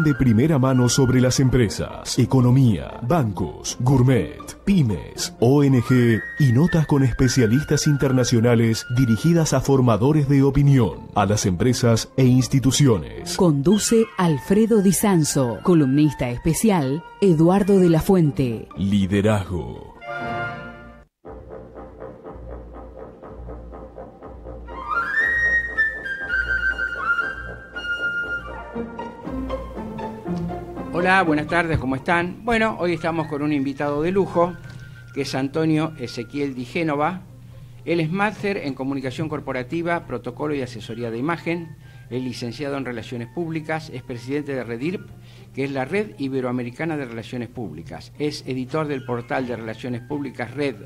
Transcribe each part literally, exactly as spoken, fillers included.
de primera mano sobre las empresas, economía, bancos, gourmet, pymes, O N G y notas con especialistas internacionales dirigidas a formadores de opinión, a las empresas e instituciones. Conduce Alfredo Di Sanzo, columnista especial Eduardo de la Fuente. Liderazgo. Hola, buenas tardes, ¿cómo están? Bueno, hoy estamos con un invitado de lujo, que es Antonio Ezequiel Di Génova. Él es máster en Comunicación Corporativa, Protocolo y Asesoría de Imagen, es licenciado en Relaciones Públicas, es presidente de REDIRP, que es la Red Iberoamericana de Relaciones Públicas, es editor del portal de Relaciones Públicas Red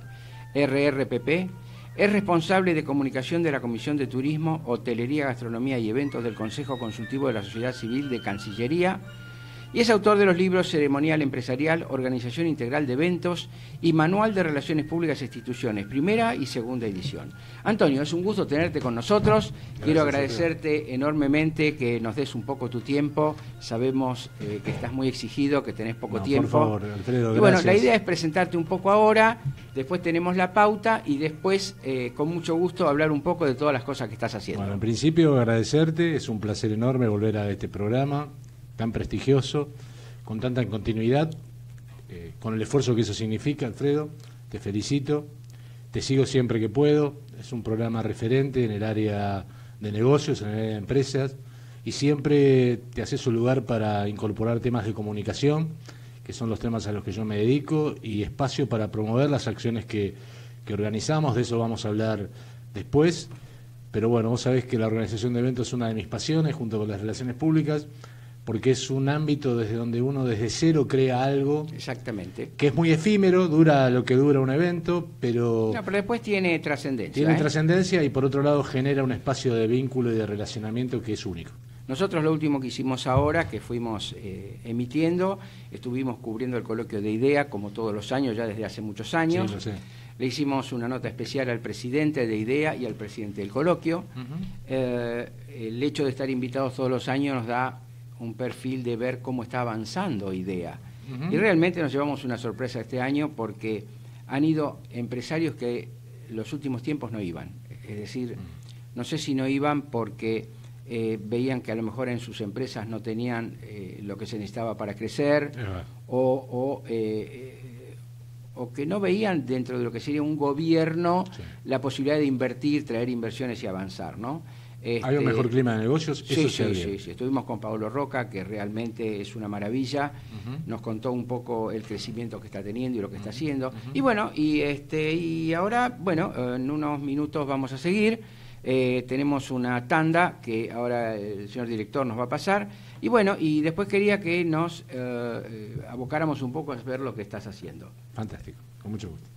R R P P, es responsable de comunicación de la Comisión de Turismo, Hotelería, Gastronomía y Eventos del Consejo Consultivo de la Sociedad Civil de Cancillería, y es autor de los libros Ceremonial Empresarial, Organización Integral de Eventos y Manual de Relaciones Públicas e Instituciones, primera y segunda edición. Antonio, es un gusto tenerte con nosotros. Gracias. Quiero agradecerte enormemente que nos des un poco tu tiempo. Sabemos eh, que estás muy exigido, que tenés poco no, tiempo. Por favor, Alfredo, y bueno, la idea es presentarte un poco ahora, después tenemos la pauta y después, eh, con mucho gusto, hablar un poco de todas las cosas que estás haciendo. Bueno, en principio agradecerte, es un placer enorme volver a este programa tan prestigioso, con tanta continuidad, eh, con el esfuerzo que eso significa, Alfredo, te felicito, te sigo siempre que puedo, es un programa referente en el área de negocios, en el área de empresas, y siempre te haces un lugar para incorporar temas de comunicación, que son los temas a los que yo me dedico, y espacio para promover las acciones que, que organizamos, de eso vamos a hablar después, pero bueno, vos sabés que la organización de eventos es una de mis pasiones, junto con las relaciones públicas, porque es un ámbito desde donde uno desde cero crea algo. Exactamente. Que es muy efímero, dura lo que dura un evento, pero... No, pero después tiene trascendencia. Tiene ¿eh? trascendencia y por otro lado genera un espacio de vínculo y de relacionamiento que es único. Nosotros lo último que hicimos ahora, que fuimos eh, emitiendo, estuvimos cubriendo el coloquio de IDEA, como todos los años, ya desde hace muchos años. Sí, lo sé. Le hicimos una nota especial al presidente de IDEA y al presidente del coloquio. Uh-huh. eh, el hecho de estar invitados todos los años nos da un perfil de ver cómo está avanzando IDEA. Uh-huh. Y realmente nos llevamos una sorpresa este año porque han ido empresarios que los últimos tiempos no iban. Es decir, uh-huh. no sé si no iban porque eh, veían que a lo mejor en sus empresas no tenían eh, lo que se necesitaba para crecer, uh-huh. o, o, eh, eh, o que no veían dentro de lo que sería un gobierno sí. la posibilidad de invertir, traer inversiones y avanzar, ¿no? Este, ¿Hay un mejor clima de negocios? Sí, Eso sí, sí, sí. Estuvimos con Pablo Roca, que realmente es una maravilla. Uh-huh. Nos contó un poco el crecimiento que está teniendo y lo que está haciendo. Uh-huh. Y bueno, y este y ahora, bueno, en unos minutos vamos a seguir. Eh, tenemos una tanda que ahora el señor director nos va a pasar. Y bueno, y después quería que nos eh, abocáramos un poco a ver lo que estás haciendo. Fantástico, con mucho gusto.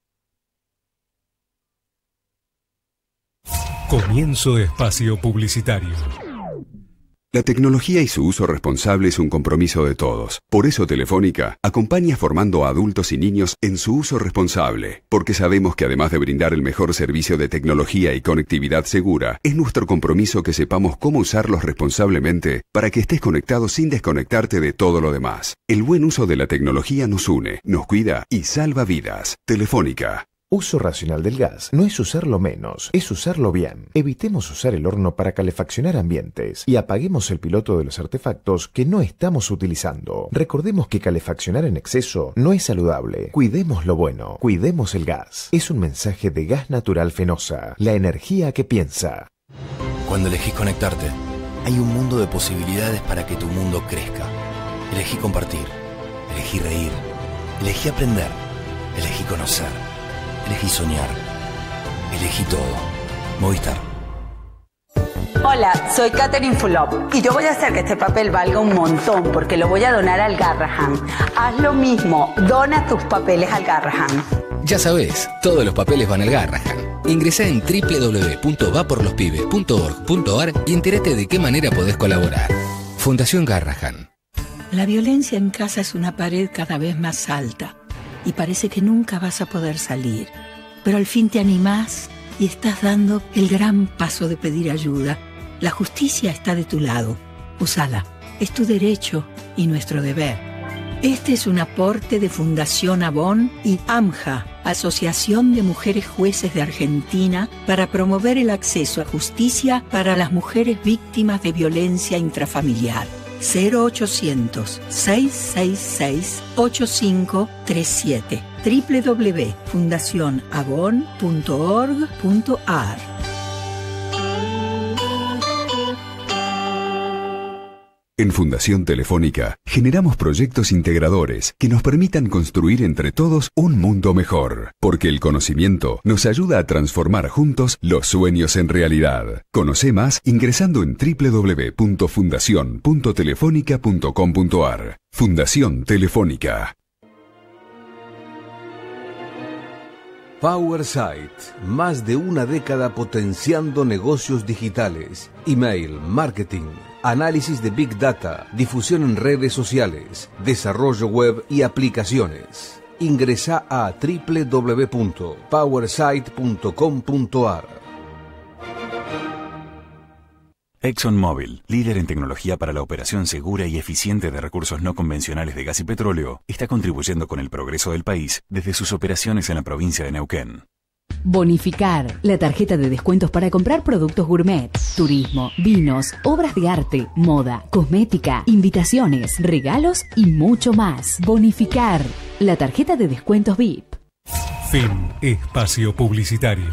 Comienzo espacio publicitario. La tecnología y su uso responsable es un compromiso de todos. Por eso Telefónica acompaña formando a adultos y niños en su uso responsable, porque sabemos que además de brindar el mejor servicio de tecnología y conectividad segura, es nuestro compromiso que sepamos cómo usarlos responsablemente para que estés conectado sin desconectarte de todo lo demás. El buen uso de la tecnología nos une, nos cuida y salva vidas. Telefónica. Uso racional del gas no es usarlo menos, es usarlo bien. Evitemos usar el horno para calefaccionar ambientes y apaguemos el piloto de los artefactos que no estamos utilizando. Recordemos que calefaccionar en exceso no es saludable. Cuidemos lo bueno, cuidemos el gas. Es un mensaje de Gas Natural Fenosa, la energía que piensa. Cuando elegís conectarte, hay un mundo de posibilidades para que tu mundo crezca. Elegí compartir, elegí reír, elegí aprender, elegí conocer. Elegí soñar. Elegí todo. Movistar. Hola, soy Catherine Fulop y yo voy a hacer que este papel valga un montón porque lo voy a donar al Garrahan. Haz lo mismo, dona tus papeles al Garrahan. Ya sabés, todos los papeles van al Garrahan. Ingresá en doble u doble u doble u punto va por los pibes punto org punto ar y entérate de qué manera podés colaborar. Fundación Garrahan. La violencia en casa es una pared cada vez más alta y parece que nunca vas a poder salir. Pero al fin te animás y estás dando el gran paso de pedir ayuda. La justicia está de tu lado. Usala. Es tu derecho y nuestro deber. Este es un aporte de Fundación Avon y AMJA, Asociación de Mujeres Jueces de Argentina, para promover el acceso a justicia para las mujeres víctimas de violencia intrafamiliar. cero ochocientos, seiscientos sesenta y seis, ochenta y cinco treinta y siete doble u doble u doble u punto fundación avon punto org punto a r. En Fundación Telefónica generamos proyectos integradores que nos permitan construir entre todos un mundo mejor, porque el conocimiento nos ayuda a transformar juntos los sueños en realidad. Conoce más ingresando en doble u doble u doble u punto fundación punto telefónica punto com punto a r. Fundación Telefónica. PowerSight, más de una década potenciando negocios digitales, email, marketing, análisis de Big Data, difusión en redes sociales, desarrollo web y aplicaciones. Ingresa a doble u doble u doble u punto powersight punto com punto a r. ExxonMobil, líder en tecnología para la operación segura y eficiente de recursos no convencionales de gas y petróleo, está contribuyendo con el progreso del país desde sus operaciones en la provincia de Neuquén. Bonificar, la tarjeta de descuentos para comprar productos gourmet, turismo, vinos, obras de arte, moda, cosmética, invitaciones, regalos y mucho más. Bonificar, la tarjeta de descuentos V I P. Fin espacio publicitario.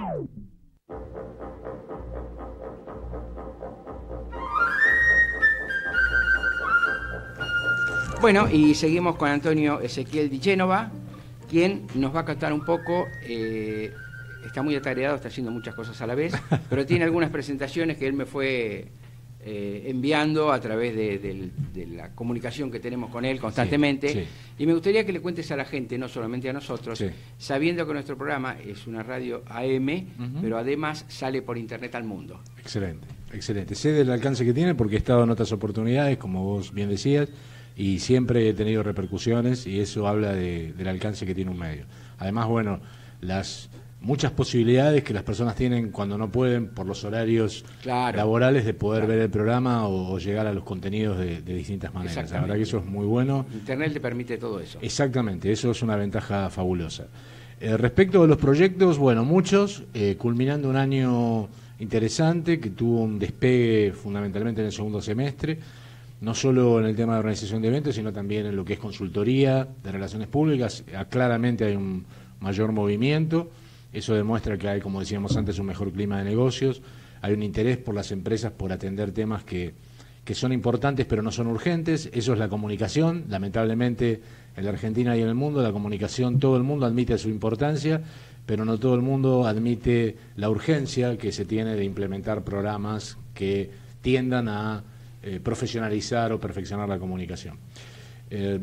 Bueno, y seguimos con Antonio Ezequiel Di Génova, quien nos va a contar un poco, eh, está muy atareado, está haciendo muchas cosas a la vez, pero tiene algunas presentaciones que él me fue eh, enviando a través de, de, de la comunicación que tenemos con él constantemente. Sí, sí. Y me gustaría que le cuentes a la gente, no solamente a nosotros, sí, sabiendo que nuestro programa es una radio A M, uh-huh, pero además sale por internet al mundo. Excelente, excelente. Sé del alcance que tiene porque he estado en otras oportunidades, como vos bien decías, y siempre he tenido repercusiones y eso habla de, del alcance que tiene un medio. Además, bueno, las muchas posibilidades que las personas tienen cuando no pueden por los horarios, claro, laborales de poder, claro, ver el programa o, o llegar a los contenidos de, de distintas maneras. La verdad que eso es muy bueno. Internet te permite todo eso. Exactamente, eso es una ventaja fabulosa. Eh, respecto de los proyectos, bueno, muchos, eh, culminando un año interesante que tuvo un despegue fundamentalmente en el segundo semestre, no solo en el tema de organización de eventos, sino también en lo que es consultoría de relaciones públicas. Claramente hay un mayor movimiento, eso demuestra que hay, como decíamos antes, un mejor clima de negocios, hay un interés por las empresas por atender temas que, que son importantes pero no son urgentes, eso es la comunicación. Lamentablemente en la Argentina y en el mundo, la comunicación, todo el mundo admite su importancia, pero no todo el mundo admite la urgencia que se tiene de implementar programas que tiendan a Eh, profesionalizar o perfeccionar la comunicación. Eh,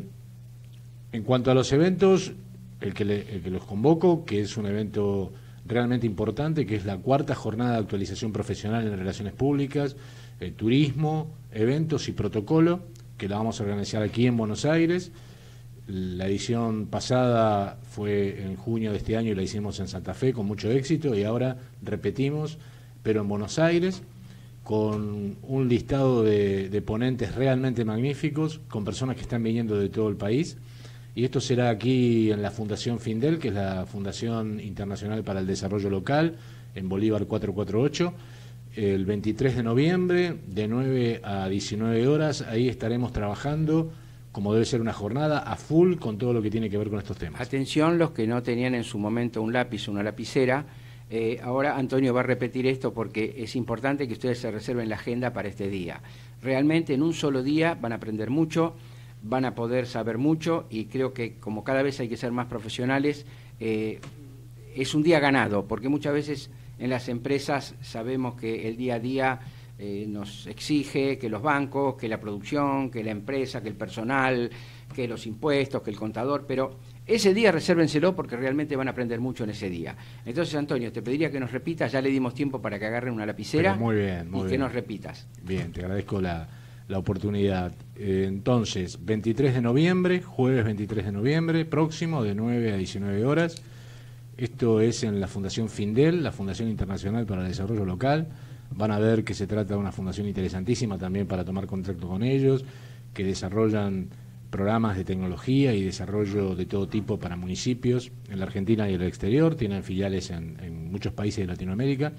en cuanto a los eventos, el que, le, el que los convoco, que es un evento realmente importante, que es la cuarta jornada de actualización profesional en relaciones públicas, eh, turismo, eventos y protocolo, que la vamos a organizar aquí en Buenos Aires. La edición pasada fue en junio de este año y la hicimos en Santa Fe con mucho éxito, y ahora repetimos, pero en Buenos Aires, con un listado de, de ponentes realmente magníficos, con personas que están viniendo de todo el país. Y esto será aquí en la Fundación Findel, que es la Fundación Internacional para el Desarrollo Local, en Bolívar cuatrocientos cuarenta y ocho, el veintitrés de noviembre, de nueve a diecinueve horas. Ahí estaremos trabajando, como debe ser una jornada, a full con todo lo que tiene que ver con estos temas. Atención los que no tenían en su momento un lápiz o una lapicera. Eh, ahora Antonio va a repetir esto porque es importante que ustedes se reserven la agenda para este día. Realmente en un solo día van a aprender mucho, van a poder saber mucho, y creo que como cada vez hay que ser más profesionales, eh, es un día ganado, porque muchas veces en las empresas sabemos que el día a día eh, nos exige que los bancos, que la producción, que la empresa, que el personal, que los impuestos, que el contador, pero ese día resérvenselo porque realmente van a aprender mucho en ese día. Entonces, Antonio, te pediría que nos repitas, ya le dimos tiempo para que agarren una lapicera. Pero muy bien, muy y bien. que nos repitas. Bien, te agradezco la, la oportunidad. Eh, entonces, veintitrés de noviembre, jueves veintitrés de noviembre, próximo, de nueve a diecinueve horas, Esto es en la Fundación Findel, la Fundación Internacional para el Desarrollo Local. Van a ver que se trata de una fundación interesantísima también para tomar contacto con ellos, que desarrollan programas de tecnología y desarrollo de todo tipo para municipios en la Argentina y en el exterior. Tienen filiales en, en muchos países de Latinoamérica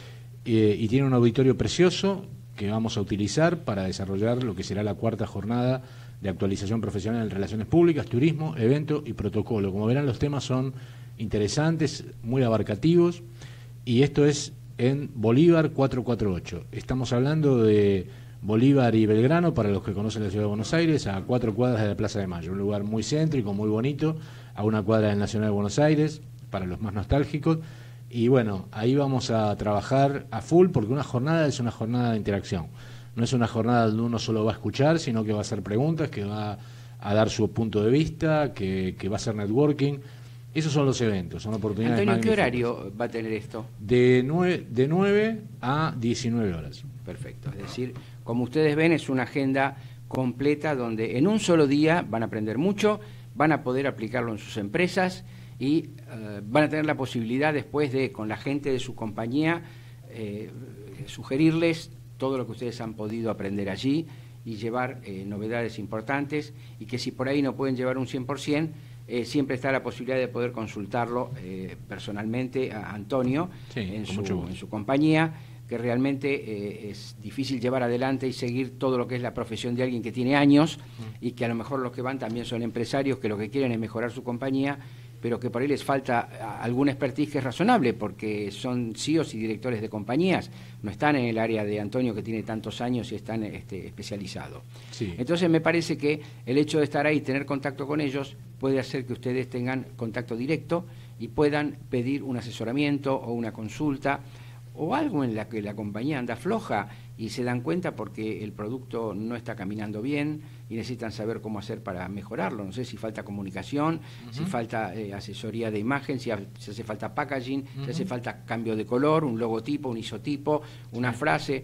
eh, y tienen un auditorio precioso que vamos a utilizar para desarrollar lo que será la cuarta jornada de actualización profesional en relaciones públicas, turismo, evento y protocolo. Como verán, los temas son interesantes, muy abarcativos, y esto es en Bolívar cuatrocientos cuarenta y ocho. Estamos hablando de Bolívar y Belgrano, para los que conocen la ciudad de Buenos Aires, a cuatro cuadras de la Plaza de Mayo, un lugar muy céntrico, muy bonito, a una cuadra del Nacional de Buenos Aires, para los más nostálgicos. Y bueno, ahí vamos a trabajar a full, porque una jornada es una jornada de interacción. No es una jornada donde uno solo va a escuchar, sino que va a hacer preguntas, que va a dar su punto de vista, que, que va a hacer networking. Esos son los eventos, son oportunidades. Antonio, ¿qué magníficas. horario va a tener esto? De nueve, de nueve a diecinueve horas. Perfecto, es decir, como ustedes ven, es una agenda completa donde en un solo día van a aprender mucho, van a poder aplicarlo en sus empresas y uh, van a tener la posibilidad después de, con la gente de su compañía, eh, sugerirles todo lo que ustedes han podido aprender allí y llevar eh, novedades importantes, y que si por ahí no pueden llevar un cien por ciento, eh, siempre está la posibilidad de poder consultarlo eh, personalmente a Antonio, sí, en, con su, mucho gusto. en su compañía, que realmente eh, es difícil llevar adelante y seguir todo lo que es la profesión de alguien que tiene años mm. y que a lo mejor los que van también son empresarios que lo que quieren es mejorar su compañía, pero que por ahí les falta alguna expertise que es razonable, porque son C E Os y directores de compañías, no están en el área de Antonio, que tiene tantos años y están este, especializados. Sí. Entonces me parece que el hecho de estar ahí y tener contacto con ellos puede hacer que ustedes tengan contacto directo y puedan pedir un asesoramiento o una consulta o algo en la que la compañía anda floja y se dan cuenta porque el producto no está caminando bien y necesitan saber cómo hacer para mejorarlo. No sé si falta comunicación, uh-huh. si falta eh, asesoría de imagen, si, ha, si hace falta packaging, uh-huh. si hace falta cambio de color, un logotipo, un isotipo, una sí. frase.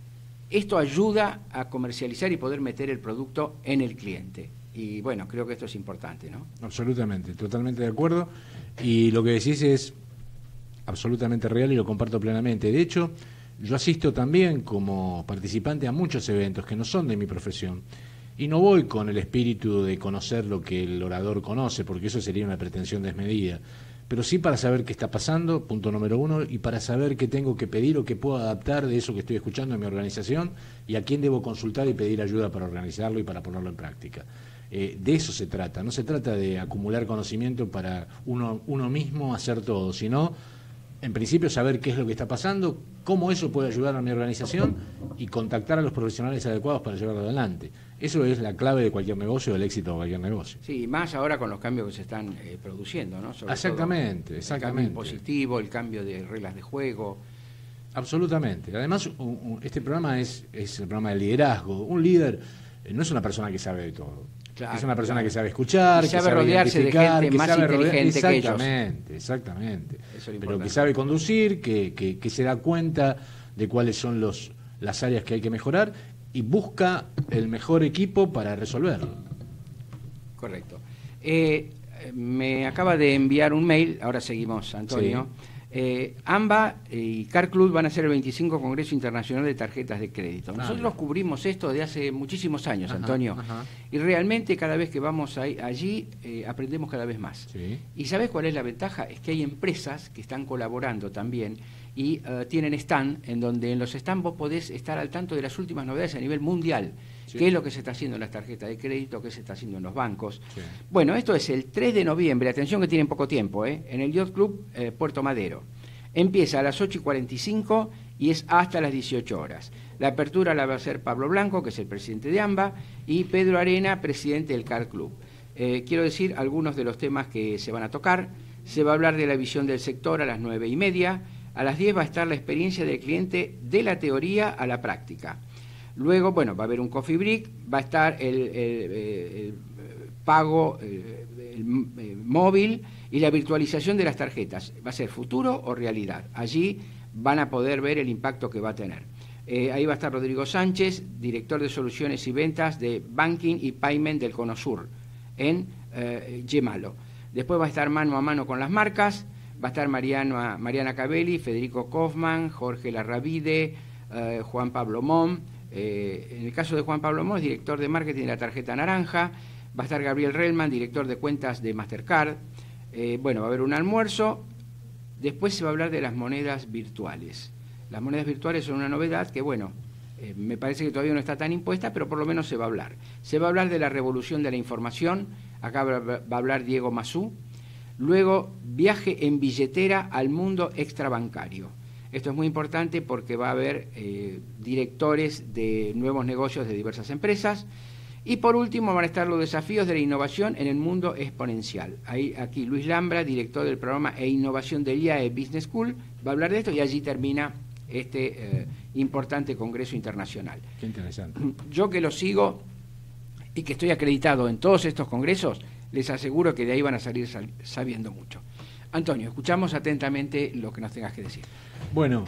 Esto ayuda a comercializar y poder meter el producto en el cliente. Y bueno, creo que esto es importante, ¿no? Absolutamente, totalmente de acuerdo. Y lo que decís es absolutamente real y lo comparto plenamente. De hecho, yo asisto también como participante a muchos eventos que no son de mi profesión y no voy con el espíritu de conocer lo que el orador conoce, porque eso sería una pretensión desmedida, pero sí para saber qué está pasando, punto número uno, y para saber qué tengo que pedir o qué puedo adaptar de eso que estoy escuchando en mi organización y a quién debo consultar y pedir ayuda para organizarlo y para ponerlo en práctica. Eh, de eso se trata, no se trata de acumular conocimiento para uno, uno mismo hacer todo, sino en principio saber qué es lo que está pasando, cómo eso puede ayudar a mi organización y contactar a los profesionales adecuados para llevarlo adelante. Eso es la clave de cualquier negocio, del éxito de cualquier negocio. Sí, más ahora con los cambios que se están eh, produciendo, ¿no? Sobre exactamente, todo, exactamente. El cambio impositivo, el cambio de reglas de juego. Absolutamente. Además, un, un, este programa es, es el programa de liderazgo. Un líder eh, no es una persona que sabe de todo. Claro, es una persona claro. que sabe escuchar, y sabe que sabe rodearse de gente que más sabe inteligente rodear, que ellos. Exactamente, exactamente. Eso es Pero que sabe conducir, que, que, que se da cuenta de cuáles son los, las áreas que hay que mejorar y busca el mejor equipo para resolverlo. Correcto. Eh, me acaba de enviar un mail, ahora seguimos, Antonio. Sí. Eh, AMBA y Car Club van a hacer el veinticinco Congreso Internacional de Tarjetas de Crédito. Nosotros ah, cubrimos esto desde hace muchísimos años, ajá, Antonio, ajá. y realmente cada vez que vamos ahí, allí eh, aprendemos cada vez más. Sí. ¿Y sabes cuál es la ventaja? Es que hay empresas que están colaborando también y uh, tienen stand, en donde en los stands vos podés estar al tanto de las últimas novedades a nivel mundial. Sí. ¿Qué es lo que se está haciendo en las tarjetas de crédito? ¿Qué se está haciendo en los bancos? Sí. Bueno, esto es el tres de noviembre, atención que tienen poco tiempo, ¿eh? en el Yacht Club eh, Puerto Madero. Empieza a las ocho y cuarenta y cinco y es hasta las dieciocho horas. La apertura la va a hacer Pablo Blanco, que es el presidente de AMBA, y Pedro Arena, presidente del Car Club. Eh, quiero decir algunos de los temas que se van a tocar. Se va a hablar de la visión del sector a las nueve y media. A las diez va a estar la experiencia del cliente de la teoría a la práctica. Luego, bueno, va a haber un coffee break, va a estar el, el, el, el pago el, el, el móvil y la virtualización de las tarjetas. ¿Va a ser futuro o realidad? Allí van a poder ver el impacto que va a tener. Eh, ahí va a estar Rodrigo Sánchez, director de soluciones y ventas de Banking y Payment del Cono Sur, en eh, Gemalo. Después va a estar mano a mano con las marcas. Va a estar Mariana, Mariana Cabelli, Federico Kaufmann, Jorge Larravide, eh, Juan Pablo Mon. Eh, en el caso de Juan Pablo Mon, es director de marketing de la tarjeta naranja. Va a estar Gabriel Relman, director de cuentas de Mastercard. Eh, bueno, va a haber un almuerzo. Después se va a hablar de las monedas virtuales. Las monedas virtuales son una novedad que, bueno, eh, me parece que todavía no está tan impuesta, pero por lo menos se va a hablar. Se va a hablar de la revolución de la información. Acá va a hablar Diego Mazú. Luego, viaje en billetera al mundo extrabancario. Esto es muy importante porque va a haber eh, directores de nuevos negocios de diversas empresas. Y por último van a estar los desafíos de la innovación en el mundo exponencial. Ahí, aquí Luis Lambra, director del programa e innovación del I A E Business School, va a hablar de esto y allí termina este eh, importante congreso internacional. Qué interesante. Yo que lo sigo y que estoy acreditado en todos estos congresos, les aseguro que de ahí van a salir sal sabiendo mucho. Antonio, escuchamos atentamente lo que nos tengas que decir. Bueno,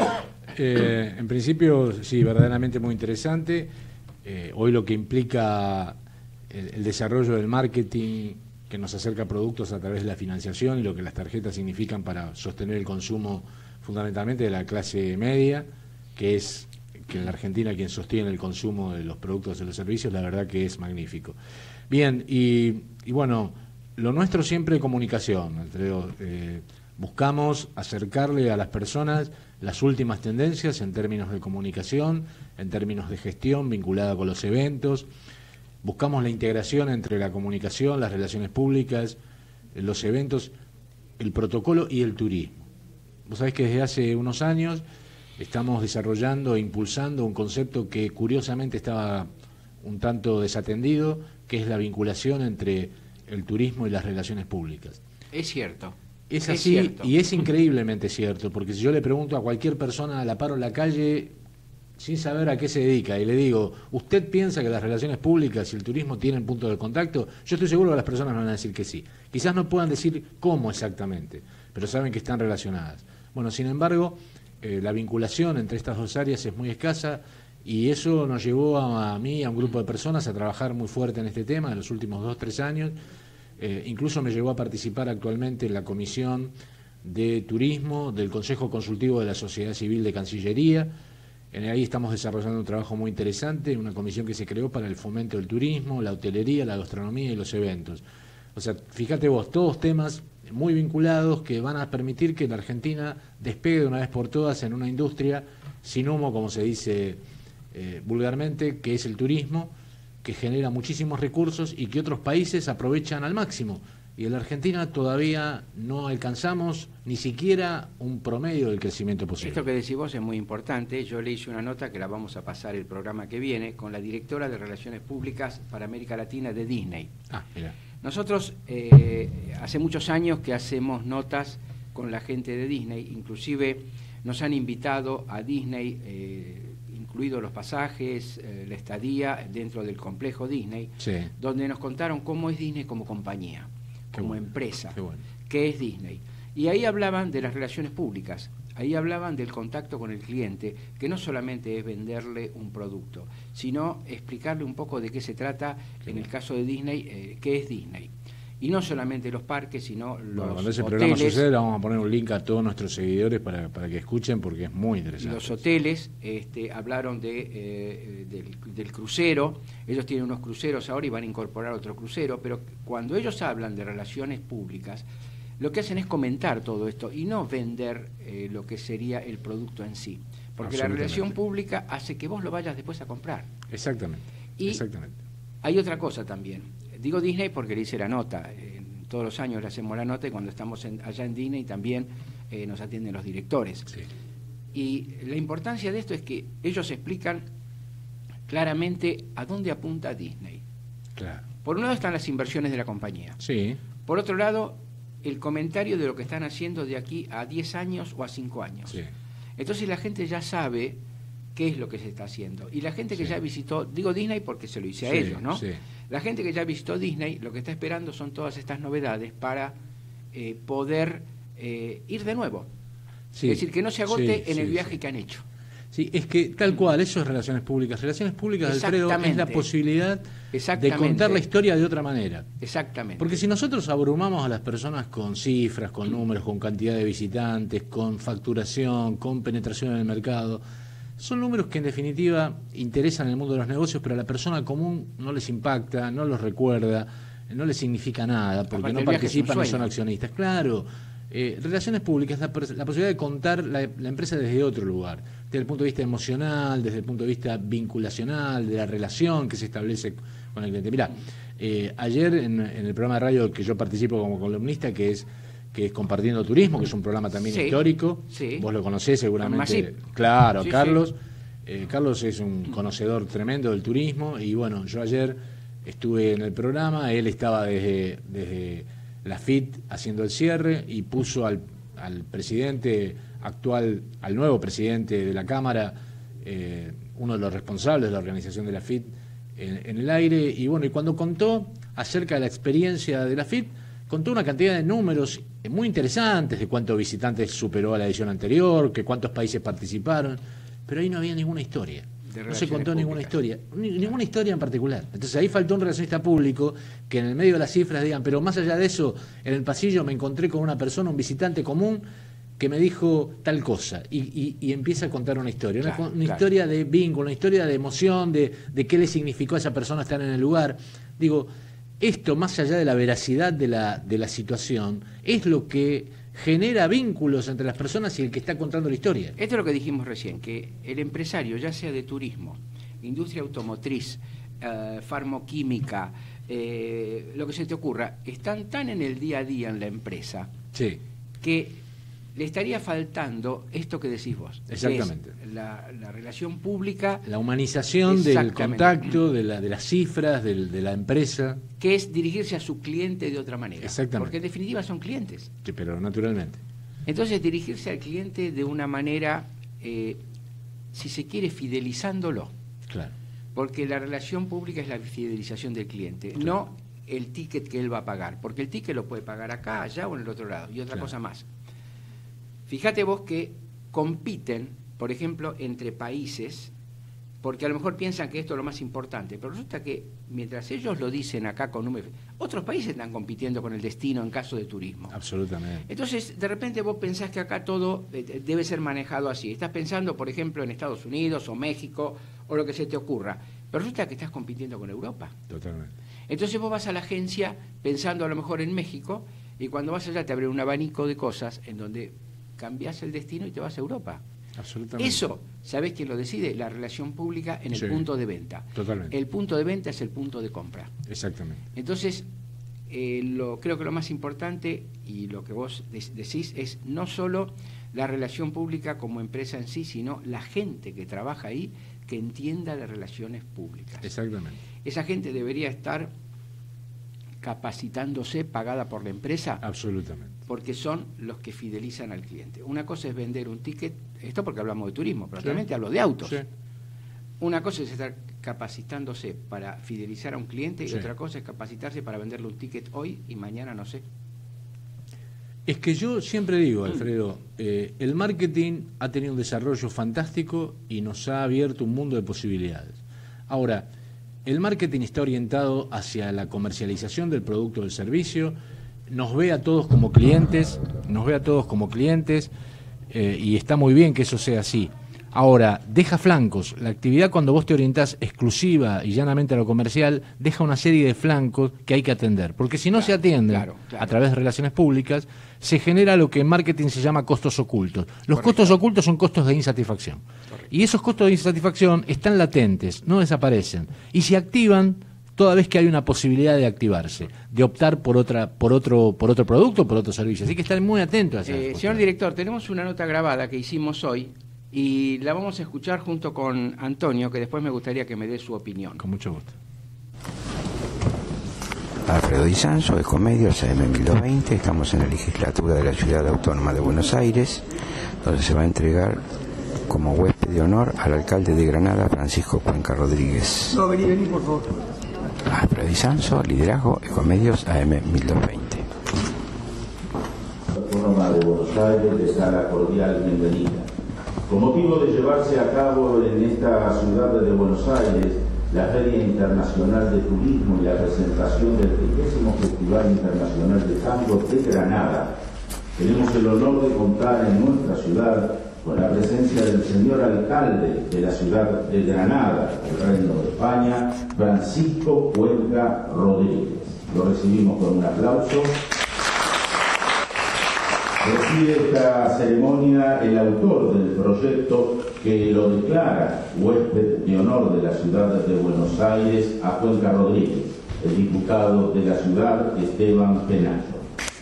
eh, en principio, sí, verdaderamente muy interesante. Eh, hoy lo que implica el, el desarrollo del marketing que nos acerca a productos a través de la financiación y lo que las tarjetas significan para sostener el consumo fundamentalmente de la clase media, que es que en la Argentina quien sostiene el consumo de los productos y los servicios, la verdad que es magnífico. Bien, y, y bueno, lo nuestro siempre es comunicación, Alfredo. Eh, buscamos acercarle a las personas las últimas tendencias en términos de comunicación, en términos de gestión vinculada con los eventos. Buscamos la integración entre la comunicación, las relaciones públicas, los eventos, el protocolo y el turismo. Vos sabés que desde hace unos años estamos desarrollando e impulsando un concepto que curiosamente estaba un tanto desatendido, que es la vinculación entre el turismo y las relaciones públicas. Es cierto. Es así, es y es increíblemente cierto, porque si yo le pregunto a cualquier persona, la paro en la calle sin saber a qué se dedica, y le digo, ¿usted piensa que las relaciones públicas y el turismo tienen puntos de contacto? Yo estoy seguro que las personas me van a decir que sí. Quizás no puedan decir cómo exactamente, pero saben que están relacionadas. Bueno, sin embargo, eh, la vinculación entre estas dos áreas es muy escasa, y eso nos llevó a, a mí, a un grupo de personas, a trabajar muy fuerte en este tema en los últimos dos, tres años. Eh, incluso me llevó a participar actualmente en la Comisión de Turismo del Consejo Consultivo de la Sociedad Civil de Cancillería. En ahí estamos desarrollando un trabajo muy interesante, una comisión que se creó para el fomento del turismo, la hotelería, la gastronomía y los eventos. O sea, fíjate vos, todos temas muy vinculados que van a permitir que la Argentina despegue de una vez por todas en una industria sin humo, como se dice eh, vulgarmente, que es el turismo, que genera muchísimos recursos y que otros países aprovechan al máximo. Y en la Argentina todavía no alcanzamos ni siquiera un promedio del crecimiento posible. Esto que decís vos es muy importante. Yo le hice una nota que la vamos a pasar el programa que viene con la directora de Relaciones Públicas para América Latina de Disney. Ah, mira. Nosotros eh, hace muchos años que hacemos notas con la gente de Disney, inclusive nos han invitado a Disney, eh, incluidos los pasajes, eh, la estadía dentro del complejo Disney, sí, donde nos contaron cómo es Disney como compañía, qué como bueno, empresa, qué bueno. qué es Disney. Y ahí hablaban de las relaciones públicas, ahí hablaban del contacto con el cliente, que no solamente es venderle un producto, sino explicarle un poco de qué se trata, qué en bueno. el caso de Disney, eh, qué es Disney. Y no solamente los parques, sino los bueno, cuando ese hoteles. programa suceda, vamos a poner un link a todos nuestros seguidores para, para que escuchen, porque es muy interesante. Los hoteles este, hablaron de, eh, del, del crucero. Ellos tienen unos cruceros ahora y van a incorporar otro crucero, pero cuando ellos hablan de relaciones públicas, lo que hacen es comentar todo esto y no vender eh, lo que sería el producto en sí. Porque la relación pública hace que vos lo vayas después a comprar. Exactamente. Y exactamente. Hay otra cosa también. Digo Disney porque le hice la nota. Eh, todos los años le hacemos la nota y cuando estamos en, allá en Disney también eh, nos atienden los directores. Sí. Y la importancia de esto es que ellos explican claramente a dónde apunta Disney. Claro. Por un lado están las inversiones de la compañía. Sí. Por otro lado, el comentario de lo que están haciendo de aquí a diez años o a cinco años. Sí. Entonces la gente ya sabe qué es lo que se está haciendo. Y la gente que sí. ya visitó, digo Disney porque se lo hice a sí, ellos, ¿no? Sí. La gente que ya visitó Disney lo que está esperando son todas estas novedades para eh, poder eh, ir de nuevo. Sí, es decir, que no se agote sí, en el sí, viaje sí. que han hecho. Sí, es que tal cual, eso es relaciones públicas. Relaciones públicas, Alfredo, es la posibilidad de contar la historia de otra manera. Exactamente. Porque si nosotros abrumamos a las personas con cifras, con números, con cantidad de visitantes, con facturación, con penetración en el mercado, son números que en definitiva interesan en el mundo de los negocios, pero a la persona común no les impacta, no los recuerda, no les significa nada, porque no participan ni son accionistas. Claro. Eh, relaciones públicas, la, la posibilidad de contar la, la empresa desde otro lugar, desde el punto de vista emocional, desde el punto de vista vinculacional, de la relación que se establece con el cliente. Mirá, eh, ayer en, en el programa de radio que yo participo como columnista, que es que es Compartiendo Turismo, que es un programa también sí, histórico, sí. Vos lo conocés seguramente. Claro, sí, Carlos. Sí. Eh, Carlos es un conocedor tremendo del turismo y bueno, yo ayer estuve en el programa, él estaba desde... desde la F I T haciendo el cierre y puso al, al presidente actual, al nuevo presidente de la Cámara, eh, uno de los responsables de la organización de la F I T en, en el aire, y bueno, y cuando contó acerca de la experiencia de la F I T, contó una cantidad de números muy interesantes de cuántos visitantes superó a la edición anterior, que cuántos países participaron, pero ahí no había ninguna historia. No se contó públicas. ninguna historia, ni, ninguna historia en particular. Entonces ahí faltó un relacionista público que en el medio de las cifras digan, pero más allá de eso, en el pasillo me encontré con una persona, un visitante común, que me dijo tal cosa, y, y, y empieza a contar una historia, claro, una, una claro. historia de vínculo, una historia de emoción, de, de qué le significó a esa persona estar en el lugar. Digo, esto más allá de la veracidad de la, de la situación, es lo que genera vínculos entre las personas y el que está contando la historia. Esto es lo que dijimos recién, que el empresario, ya sea de turismo, industria automotriz, eh, farmoquímica, eh, lo que se te ocurra, están tan en el día a día en la empresa sí. que le estaría faltando esto que decís vos. Exactamente. Que es la, la relación pública. La humanización del contacto, de, la, de las cifras, del, de la empresa. Que es dirigirse a su cliente de otra manera. Exactamente. Porque en definitiva son clientes. Sí, pero naturalmente. Entonces dirigirse al cliente de una manera, eh, si se quiere, fidelizándolo. Claro. Porque la relación pública es la fidelización del cliente, claro. no el ticket que él va a pagar. Porque el ticket lo puede pagar acá, allá o en el otro lado. Y otra claro. cosa más. Fíjate vos que compiten, por ejemplo, entre países, porque a lo mejor piensan que esto es lo más importante, pero resulta que mientras ellos lo dicen acá con números, otros países están compitiendo con el destino en caso de turismo. Absolutamente. Entonces, de repente vos pensás que acá todo debe ser manejado así. Estás pensando, por ejemplo, en Estados Unidos o México o lo que se te ocurra, pero resulta que estás compitiendo con Europa. Totalmente. Entonces vos vas a la agencia pensando a lo mejor en México y cuando vas allá te abre un abanico de cosas en donde cambiás el destino y te vas a Europa. Absolutamente. Eso, ¿sabés quién lo decide? La relación pública en el sí, punto de venta. Totalmente. El punto de venta es el punto de compra. Exactamente. Entonces, eh, lo, creo que lo más importante, y lo que vos decís, es no solo la relación pública como empresa en sí, sino la gente que trabaja ahí, que entienda las relaciones públicas. Exactamente. Esa gente debería estar capacitándose, pagada por la empresa. Absolutamente. Porque son los que fidelizan al cliente. Una cosa es vender un ticket, esto porque hablamos de turismo, pero sí. también te hablo de autos. Sí. Una cosa es estar capacitándose para fidelizar a un cliente sí. y otra cosa es capacitarse para venderle un ticket hoy y mañana no sé. Es que yo siempre digo, Alfredo, eh, el marketing ha tenido un desarrollo fantástico y nos ha abierto un mundo de posibilidades. Ahora, el marketing está orientado hacia la comercialización del producto o del servicio, nos ve a todos como clientes, nos ve a todos como clientes eh, y está muy bien que eso sea así. Ahora, deja flancos. La actividad cuando vos te orientás exclusiva y llanamente a lo comercial, deja una serie de flancos que hay que atender. Porque si no claro, se atienden claro, claro. a través de relaciones públicas, se genera lo que en marketing se llama costos ocultos. Los Correcto. costos ocultos son costos de insatisfacción. Correcto. Y esos costos de insatisfacción están latentes, no desaparecen. Y se activan toda vez que hay una posibilidad de activarse, de optar por otra, por otro, por otro producto, por otro servicio. Así que estén muy atentos a esas eh, Señor director, tenemos una nota grabada que hicimos hoy y la vamos a escuchar junto con Antonio, que después me gustaría que me dé su opinión. Con mucho gusto. Alfredo Di Sanso, Ecomedios, A M mil doscientos veinte, estamos en la legislatura de la Ciudad Autónoma de Buenos Aires, donde se va a entregar como huésped de honor al alcalde de Granada, Francisco Cuenca Rodríguez. No, vení, vení, por favor. Alfredo Di Sanso, liderazgo, Ecomedios, A M mil doscientos veinte. La Autónoma de Buenos Aires les da la cordial bienvenida. Con motivo de llevarse a cabo en esta ciudad de Buenos Aires la Feria Internacional de Turismo y la presentación del trigésimo Festival Internacional de Tango de Granada, tenemos el honor de contar en nuestra ciudad con la presencia del señor alcalde de la ciudad de Granada, el Reino de España, Francisco Cuenca Rodríguez. Lo recibimos con un aplauso. Preside esta ceremonia el autor del proyecto que lo declara huésped de honor de la ciudad de Buenos Aires a Cuenca Rodríguez, el diputado de la ciudad Esteban Penacho.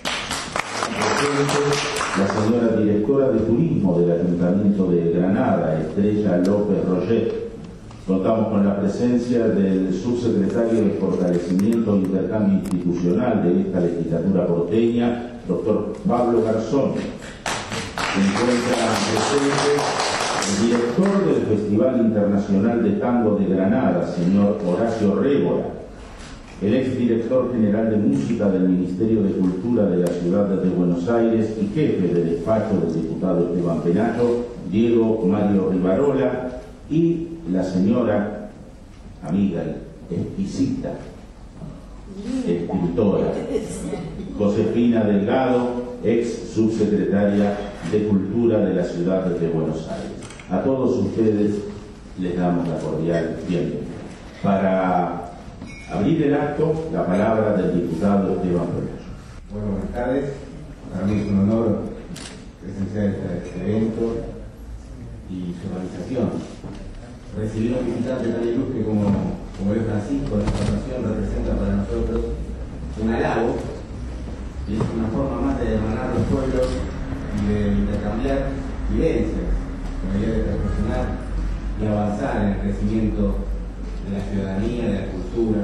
La señora directora de Turismo del Ayuntamiento de Granada, Estrella López Roget. Contamos con la presencia del subsecretario de Fortalecimiento e Intercambio Institucional de esta legislatura porteña, doctor Pablo Garzón. Se encuentra presente el director del Festival Internacional de Tango de Granada, señor Horacio Révora, el exdirector general de Música del Ministerio de Cultura de la Ciudad de Buenos Aires y jefe del despacho del diputado Esteban Penacho, Diego Mario Rivarola, y la señora, amiga, exquisita, escritora, Josefina Delgado, ex subsecretaria de Cultura de la Ciudad de Buenos Aires. A todos ustedes les damos la cordial bienvenida. Para abrir el acto, la palabra del diputado Esteban Penacho. Bueno, buenas tardes. Para mí es un honor presenciar este evento y su organización. Recibir un visitante tan ilustre como, como el Francisco de esta ocasión representa para nosotros un halago y es una forma más de hermanar los pueblos y de intercambiar vivencias con la idea de perfeccionar y avanzar en el crecimiento de la ciudadanía, de la cultura,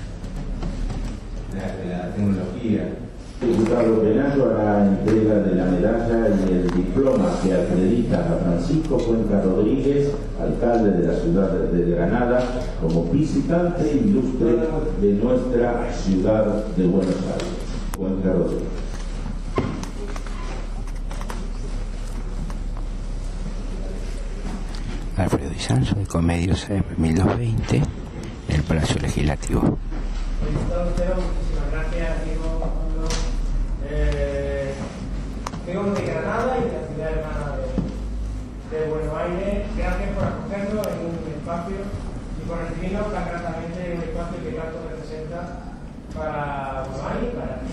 de la, de la tecnología. El diputado Penacho hará entrega de la medalla y el diploma que acredita a Francisco Cuenca Rodríguez, alcalde de la ciudad de Granada, como visitante ilustre de nuestra ciudad de Buenos Aires. Cuenca Rodríguez. Alfredo Di Sanso, de Comedios A M mil doscientos veinte, en el Palacio Legislativo. Muchísimas gracias, Diego. Eh, vengo de Granada y de la ciudad hermana de, de Buenos Aires. Gracias por acogernos en un espacio y por recibirnos tan gratamente en un espacio que tanto representa para Buenos Aires y para ti.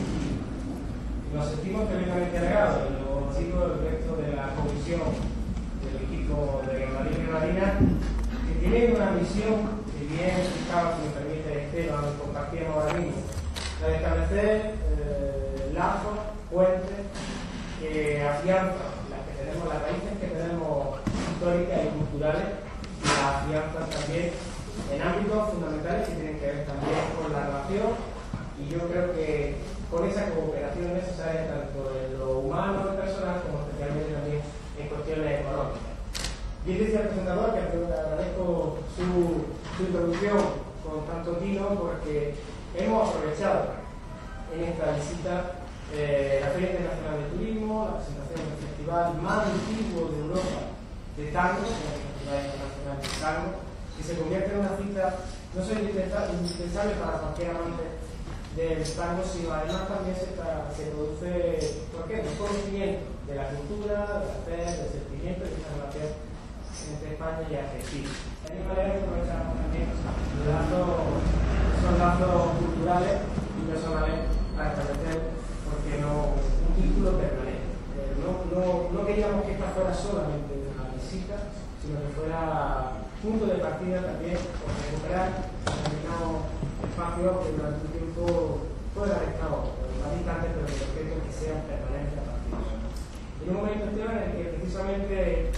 Nos sentimos tremendamente halagados y los chicos del resto de la comisión del equipo de Granadina y Granadina que tienen una misión que bien explicaba, si me permite Esteban, compartíamos ahora mismo, la de establecer eh, lazos, puentes que afianzan las que tenemos, las raíces que tenemos históricas y culturales, y las afianzan también en ámbitos fundamentales que tienen que ver también con la relación, y yo creo que con esa cooperación necesaria tanto en lo humano, en lo personal, como especialmente también en cuestiones económicas. Y decía el presentador que agradezco su, su introducción con tanto tino porque hemos aprovechado en esta visita eh, la Feria Internacional de Turismo, la presentación del festival más antiguo de Europa de tango, el Festival Internacional de Tango, que se convierte en una cita no solo indispensable para cualquier amante del tango, sino además también se, se produce ¿por qué? Un conocimiento de la cultura, de la fe, del sentimiento y de esa relación entre España y Argentina. De alguna manera aprovechamos también los lazos, esos lazos culturales y personales para establecer, ¿por qué no?, un vínculo permanente. Eh, no, no, no queríamos que esta fuera solamente una visita, sino que fuera punto de partida también por recuperar determinados espacios que durante un tiempo pueden haber estado más distantes, pero que respeto que sean permanentes a partir de ahora. En un momento Esteban en el que precisamente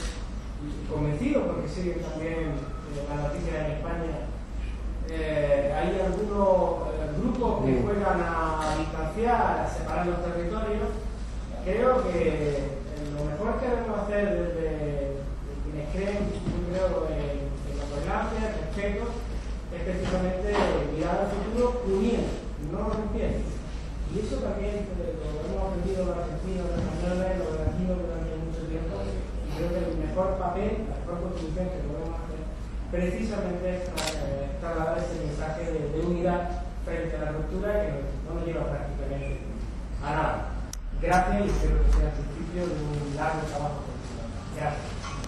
convencido, porque siguen también eh, las noticias en España, eh, hay algunos eh, grupos que juegan a distanciar, a separar los territorios. Creo que eh, lo mejor que debemos hacer desde de quienes creen, yo creo, en, en la tolerancia, el respeto, es precisamente mirar al futuro uniendo, no rompiendo. Y eso también eh, lo hemos aprendido los argentinos, los españoles, los latinos durante mucho tiempo. Creo que el mejor papel papel, la mejor contribución que podemos hacer, precisamente es eh, trasladar ese mensaje de, de unidad frente a la ruptura que no, no nos lleva prácticamente a nada. Gracias y espero que sea el principio de un largo trabajo. Gracias.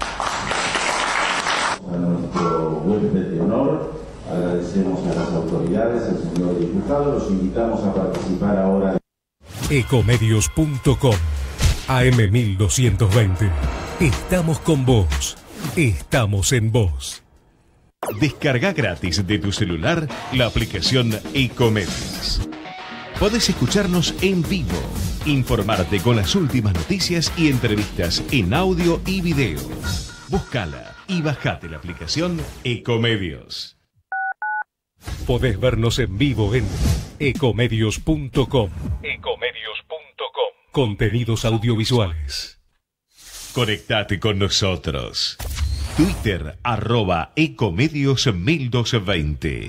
A nuestro huésped de honor, agradecemos a las autoridades, al señor diputado, los invitamos a participar ahora. Ecomedios punto com, A M mil doscientos veinte. Estamos con vos. Estamos en vos. Descarga gratis de tu celular la aplicación Ecomedios. Podés escucharnos en vivo, informarte con las últimas noticias y entrevistas en audio y video. Búscala y bajate la aplicación Ecomedios. Podés vernos en vivo en ecomedios punto com. Ecomedios punto com. Contenidos audiovisuales. Conectate con nosotros. Twitter arroba Ecomedios mil doscientos veinte.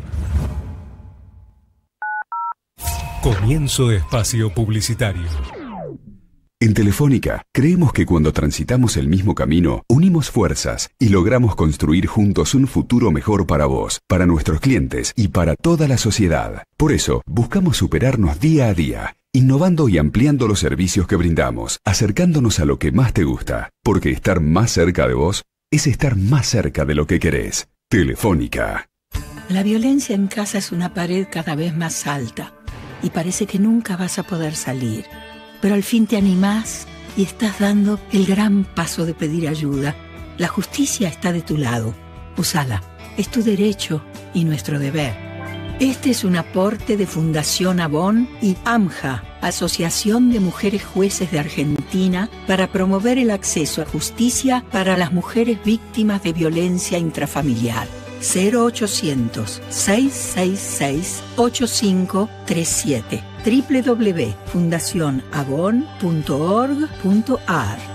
Comienzo espacio publicitario. En Telefónica, creemos que cuando transitamos el mismo camino, unimos fuerzas y logramos construir juntos un futuro mejor para vos, para nuestros clientes y para toda la sociedad. Por eso, buscamos superarnos día a día, innovando y ampliando los servicios que brindamos, acercándonos a lo que más te gusta, porque estar más cerca de vos es estar más cerca de lo que querés. Telefónica. La violencia en casa es una pared cada vez más alta y parece que nunca vas a poder salir. Pero al fin te animás y estás dando el gran paso de pedir ayuda. La justicia está de tu lado. Usala. Es tu derecho y nuestro deber. Este es un aporte de Fundación Avon y AMJA, Asociación de Mujeres Jueces de Argentina, para promover el acceso a justicia para las mujeres víctimas de violencia intrafamiliar. cero ochocientos, seiscientos sesenta y seis, ochenta y cinco treinta y siete. doble u doble u doble u punto fundación avon punto org punto a r.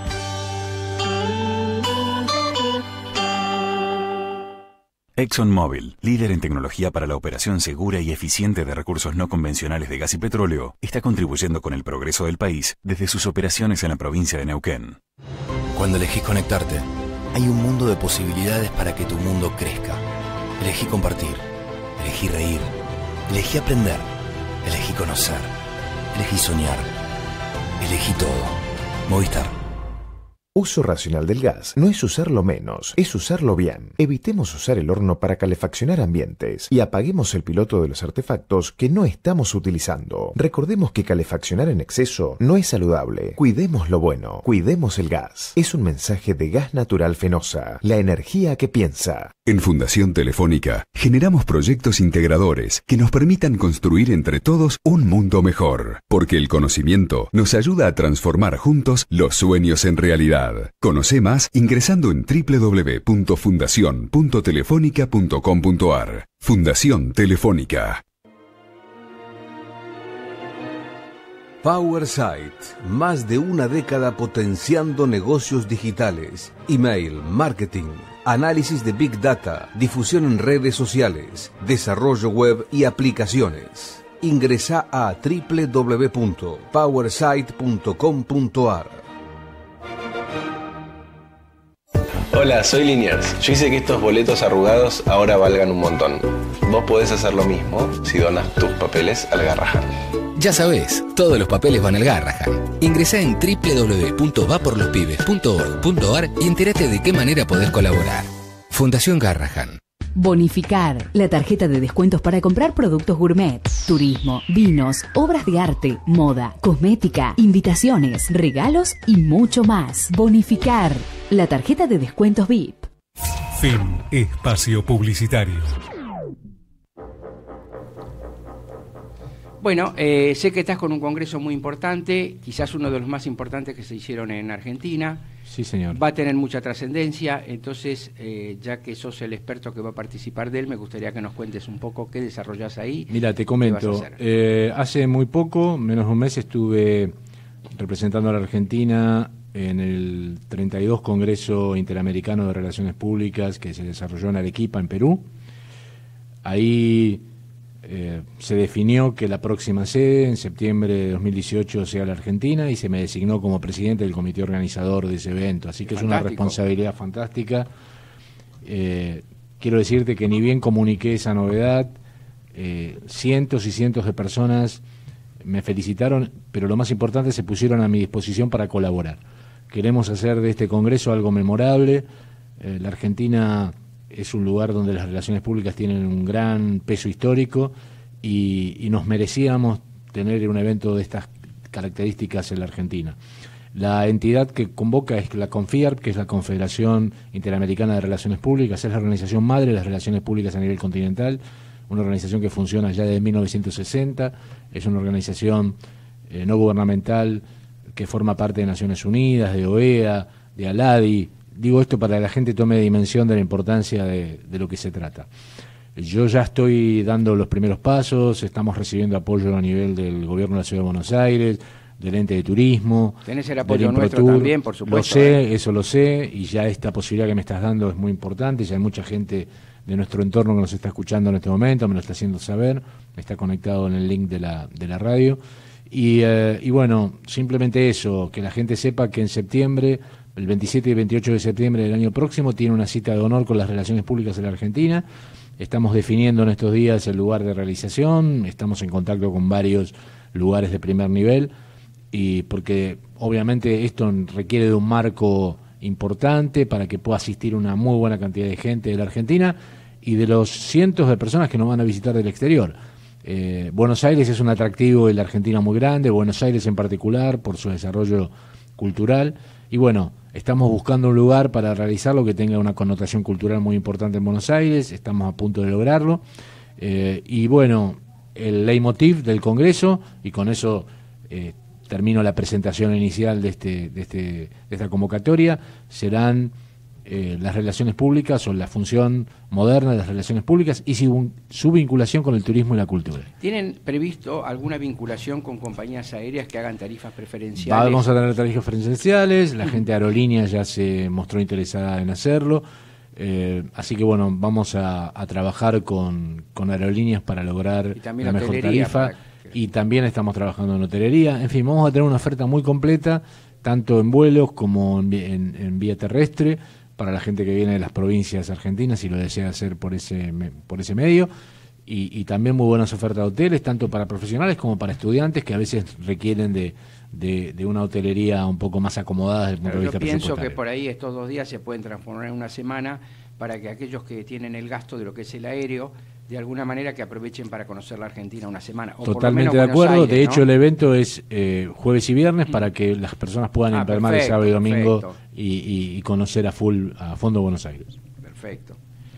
ExxonMobil, líder en tecnología para la operación segura y eficiente de recursos no convencionales de gas y petróleo, está contribuyendo con el progreso del país desde sus operaciones en la provincia de Neuquén. Cuando elegís conectarte, hay un mundo de posibilidades para que tu mundo crezca. Elegí compartir, elegí reír, elegí aprender, elegí conocer, elegí soñar, elegí todo. Movistar. Uso racional del gas no es usarlo menos, es usarlo bien. Evitemos usar el horno para calefaccionar ambientes y apaguemos el piloto de los artefactos que no estamos utilizando. Recordemos que calefaccionar en exceso no es saludable. Cuidemos lo bueno, cuidemos el gas. Es un mensaje de Gas Natural Fenosa, la energía que piensa. En Fundación Telefónica generamos proyectos integradores que nos permitan construir entre todos un mundo mejor, porque el conocimiento nos ayuda a transformar juntos los sueños en realidad. Conoce más ingresando en doble u doble u doble u punto fundación punto telefónica punto com punto a r. Fundación Telefónica. PowerSite, más de una década potenciando negocios digitales, email, marketing, análisis de Big Data, difusión en redes sociales, desarrollo web y aplicaciones. Ingresa a doble u doble u doble u punto powersite punto com punto a r. Hola, soy Liniers. Yo hice que estos boletos arrugados ahora valgan un montón. Vos podés hacer lo mismo si donas tus papeles al Garrahan. Ya sabés, todos los papeles van al Garrahan. Ingresá en doble u doble u doble u punto va por los pibes punto org punto a r y entérate de qué manera podés colaborar. Fundación Garrahan. Bonificar, la tarjeta de descuentos para comprar productos gourmet, turismo, vinos, obras de arte, moda, cosmética, invitaciones, regalos y mucho más. Bonificar, la tarjeta de descuentos V I P. Fin espacio publicitario. Bueno, eh, sé que estás con un congreso muy importante, quizás uno de los más importantes que se hicieron en Argentina. Sí, señor. Va a tener mucha trascendencia, entonces, eh, ya que sos el experto que va a participar de él, me gustaría que nos cuentes un poco qué desarrollás ahí. Mira, te comento, eh, hace muy poco, menos de un mes, estuve representando a la Argentina en el treinta y dos Congreso Interamericano de Relaciones Públicas que se desarrolló en Arequipa, en Perú. Ahí eh, se definió que la próxima sede, en septiembre de dos mil dieciocho, sea la Argentina, y se me designó como presidente del comité organizador de ese evento. Así que Fantástico. Es una responsabilidad fantástica. Eh, quiero decirte que ni bien comuniqué esa novedad, eh, cientos y cientos de personas me felicitaron, pero lo más importante, se pusieron a mi disposición para colaborar. Queremos hacer de este congreso algo memorable. Eh, la Argentina es un lugar donde las relaciones públicas tienen un gran peso histórico y, y nos merecíamos tener un evento de estas características en la Argentina. La entidad que convoca es la CONFIARP, que es la Confederación Interamericana de Relaciones Públicas, es la organización madre de las relaciones públicas a nivel continental, una organización que funciona ya desde mil novecientos sesenta, es una organización eh, no gubernamental que forma parte de Naciones Unidas, de O E A, de ALADI. Digo esto para que la gente tome dimensión de la importancia de, de lo que se trata. Yo ya estoy dando los primeros pasos, estamos recibiendo apoyo a nivel del Gobierno de la Ciudad de Buenos Aires, del ente de turismo. Tenés el apoyo nuestro también, por supuesto. Lo sé, ¿eh? eso lo sé, y ya esta posibilidad que me estás dando es muy importante, ya hay mucha gente de nuestro entorno que nos está escuchando en este momento, me lo está haciendo saber, está conectado en el link de la, de la radio. Y, eh, y bueno, simplemente eso, que la gente sepa que en septiembre, el veintisiete y veintiocho de septiembre del año próximo, tiene una cita de honor con las relaciones públicas en la Argentina. Estamos definiendo en estos días el lugar de realización, estamos en contacto con varios lugares de primer nivel, y porque obviamente esto requiere de un marco importante para que pueda asistir una muy buena cantidad de gente de la Argentina y de los cientos de personas que nos van a visitar del exterior. Eh, Buenos Aires es un atractivo de la Argentina muy grande, Buenos Aires en particular, por su desarrollo cultural, y bueno, estamos buscando un lugar para realizarlo que tenga una connotación cultural muy importante en Buenos Aires, estamos a punto de lograrlo, eh, y bueno, el leitmotiv del Congreso, y con eso eh, termino la presentación inicial de, este, de, este, de esta convocatoria, serán eh, las relaciones públicas o la función moderna de las relaciones públicas y su, su vinculación con el turismo y la cultura. ¿Tienen previsto alguna vinculación con compañías aéreas que hagan tarifas preferenciales? Vamos a tener tarifas preferenciales, la gente de aerolíneas ya se mostró interesada en hacerlo, eh, así que bueno, vamos a, a trabajar con, con aerolíneas para lograr la mejor tarifa. Para... Y también estamos trabajando en hotelería. En fin, vamos a tener una oferta muy completa, tanto en vuelos como en, en, en vía terrestre, para la gente que viene de las provincias argentinas y lo desea hacer por ese, por ese medio. Y, y también muy buenas ofertas de hoteles, tanto para profesionales como para estudiantes, que a veces requieren de, de, de una hotelería un poco más acomodada desde el punto de vista presupuestario. Yo pienso que por ahí estos dos días se pueden transformar en una semana para que aquellos que tienen el gasto de lo que es el aéreo, de alguna manera que aprovechen para conocer la Argentina una semana. O Totalmente por lo menos de acuerdo, Aires, de hecho ¿no? El evento es eh, jueves y viernes para que las personas puedan ah, empalmar perfecto, el sábado y domingo perfecto. y, y, y conocer a full, a fondo Buenos Aires. Perfecto.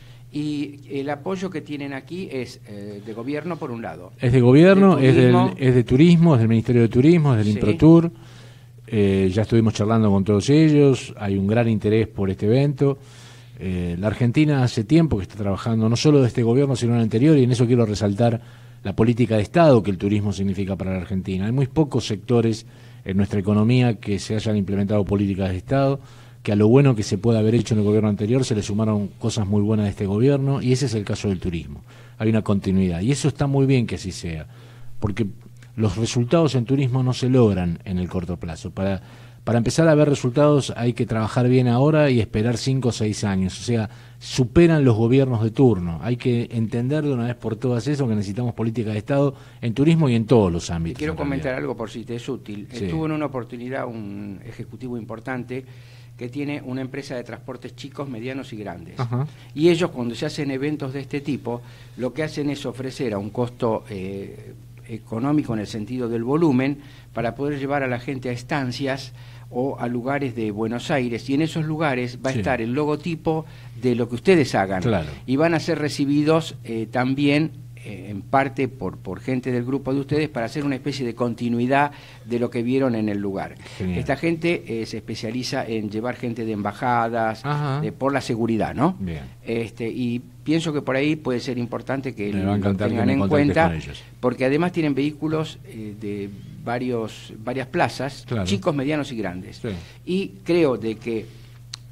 Y el apoyo que tienen aquí es eh, de gobierno por un lado. Es de gobierno, de es, del, es de turismo, es del Ministerio de Turismo, es del sí. Improtur. Eh, ya estuvimos charlando con todos ellos, hay un gran interés por este evento. Eh, la Argentina hace tiempo que está trabajando, no solo de este gobierno, sino en el anterior, y en eso quiero resaltar la política de Estado que el turismo significa para la Argentina. Hay muy pocos sectores en nuestra economía que se hayan implementado políticas de Estado, que a lo bueno que se puede haber hecho en el gobierno anterior se le sumaron cosas muy buenas de este gobierno, y ese es el caso del turismo. Hay una continuidad, y eso está muy bien que así sea, porque los resultados en turismo no se logran en el corto plazo. Para, para empezar a ver resultados hay que trabajar bien ahora y esperar cinco o seis años, o sea, superan los gobiernos de turno. Hay que entender de una vez por todas eso, que necesitamos política de Estado en turismo y en todos los ámbitos. Quiero comentar algo por si te es útil. Sí. Estuvo en una oportunidad un ejecutivo importante que tiene una empresa de transportes chicos, medianos y grandes. Ajá. Y ellos, cuando se hacen eventos de este tipo, lo que hacen es ofrecer a un costo eh, económico en el sentido del volumen, para poder llevar a la gente a estancias o a lugares de Buenos Aires, y en esos lugares va a sí. estar el logotipo de lo que ustedes hagan, claro. y van a ser recibidos eh, también eh, en parte por, por gente del grupo de ustedes, para hacer una especie de continuidad de lo que vieron en el lugar. Genial. Esta gente eh, se especializa en llevar gente de embajadas, de, por la seguridad, ¿no? Bien. Este, y pienso que por ahí puede ser importante que lo tengan en cuenta, porque además tienen vehículos eh, de varios varias plazas, claro. chicos, medianos y grandes. Sí. Y creo de que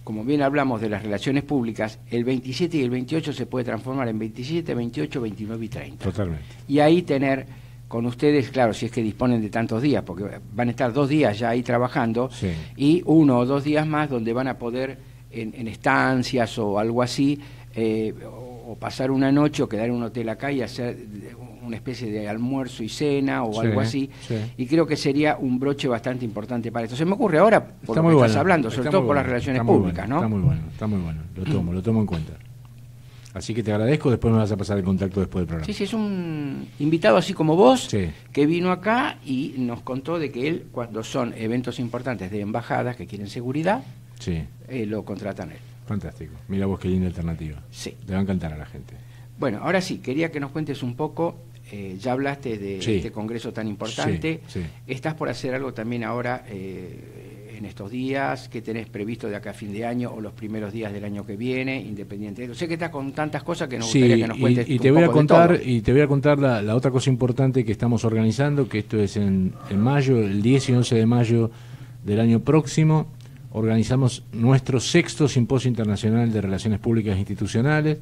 como bien hablamos de las relaciones públicas, el veintisiete y el veintiocho se puede transformar en veintisiete, veintiocho, veintinueve y treinta. Totalmente. Y ahí tener con ustedes, claro, si es que disponen de tantos días, porque van a estar dos días ya ahí trabajando, sí. y uno o dos días más donde van a poder, en, en estancias o algo así, eh, o, o pasar una noche o quedar en un hotel acá y hacer una especie de almuerzo y cena o sí, algo así, sí. y creo que sería un broche bastante importante para esto. Se me ocurre ahora, por está lo que muy estás bueno, hablando, sobre todo por bueno, las relaciones está muy públicas, bueno, ¿no? Está muy bueno, está muy bueno, lo tomo, lo tomo en cuenta. Así que te agradezco, después me vas a pasar el contacto después del programa. Sí, sí, es un invitado así como vos, sí. que vino acá y nos contó de que él, cuando son eventos importantes de embajadas que quieren seguridad, sí. eh, lo contratan él. Fantástico, mira vos qué linda alternativa. Sí. Le va a encantar a la gente. Bueno, ahora sí, quería que nos cuentes un poco, eh, ya hablaste de sí. este congreso tan importante, sí, sí. estás por hacer algo también ahora eh, en estos días, ¿qué tenés previsto de acá a fin de año o los primeros días del año que viene, independiente? Sé que estás con tantas cosas que nos sí, gustaría que nos cuentes y, y un te voy a poco de contar todo. y te voy a contar la, la otra cosa importante que estamos organizando, que esto es en, en mayo, el diez y once de mayo del año próximo. Organizamos nuestro sexto Simposio Internacional de Relaciones Públicas e Institucionales,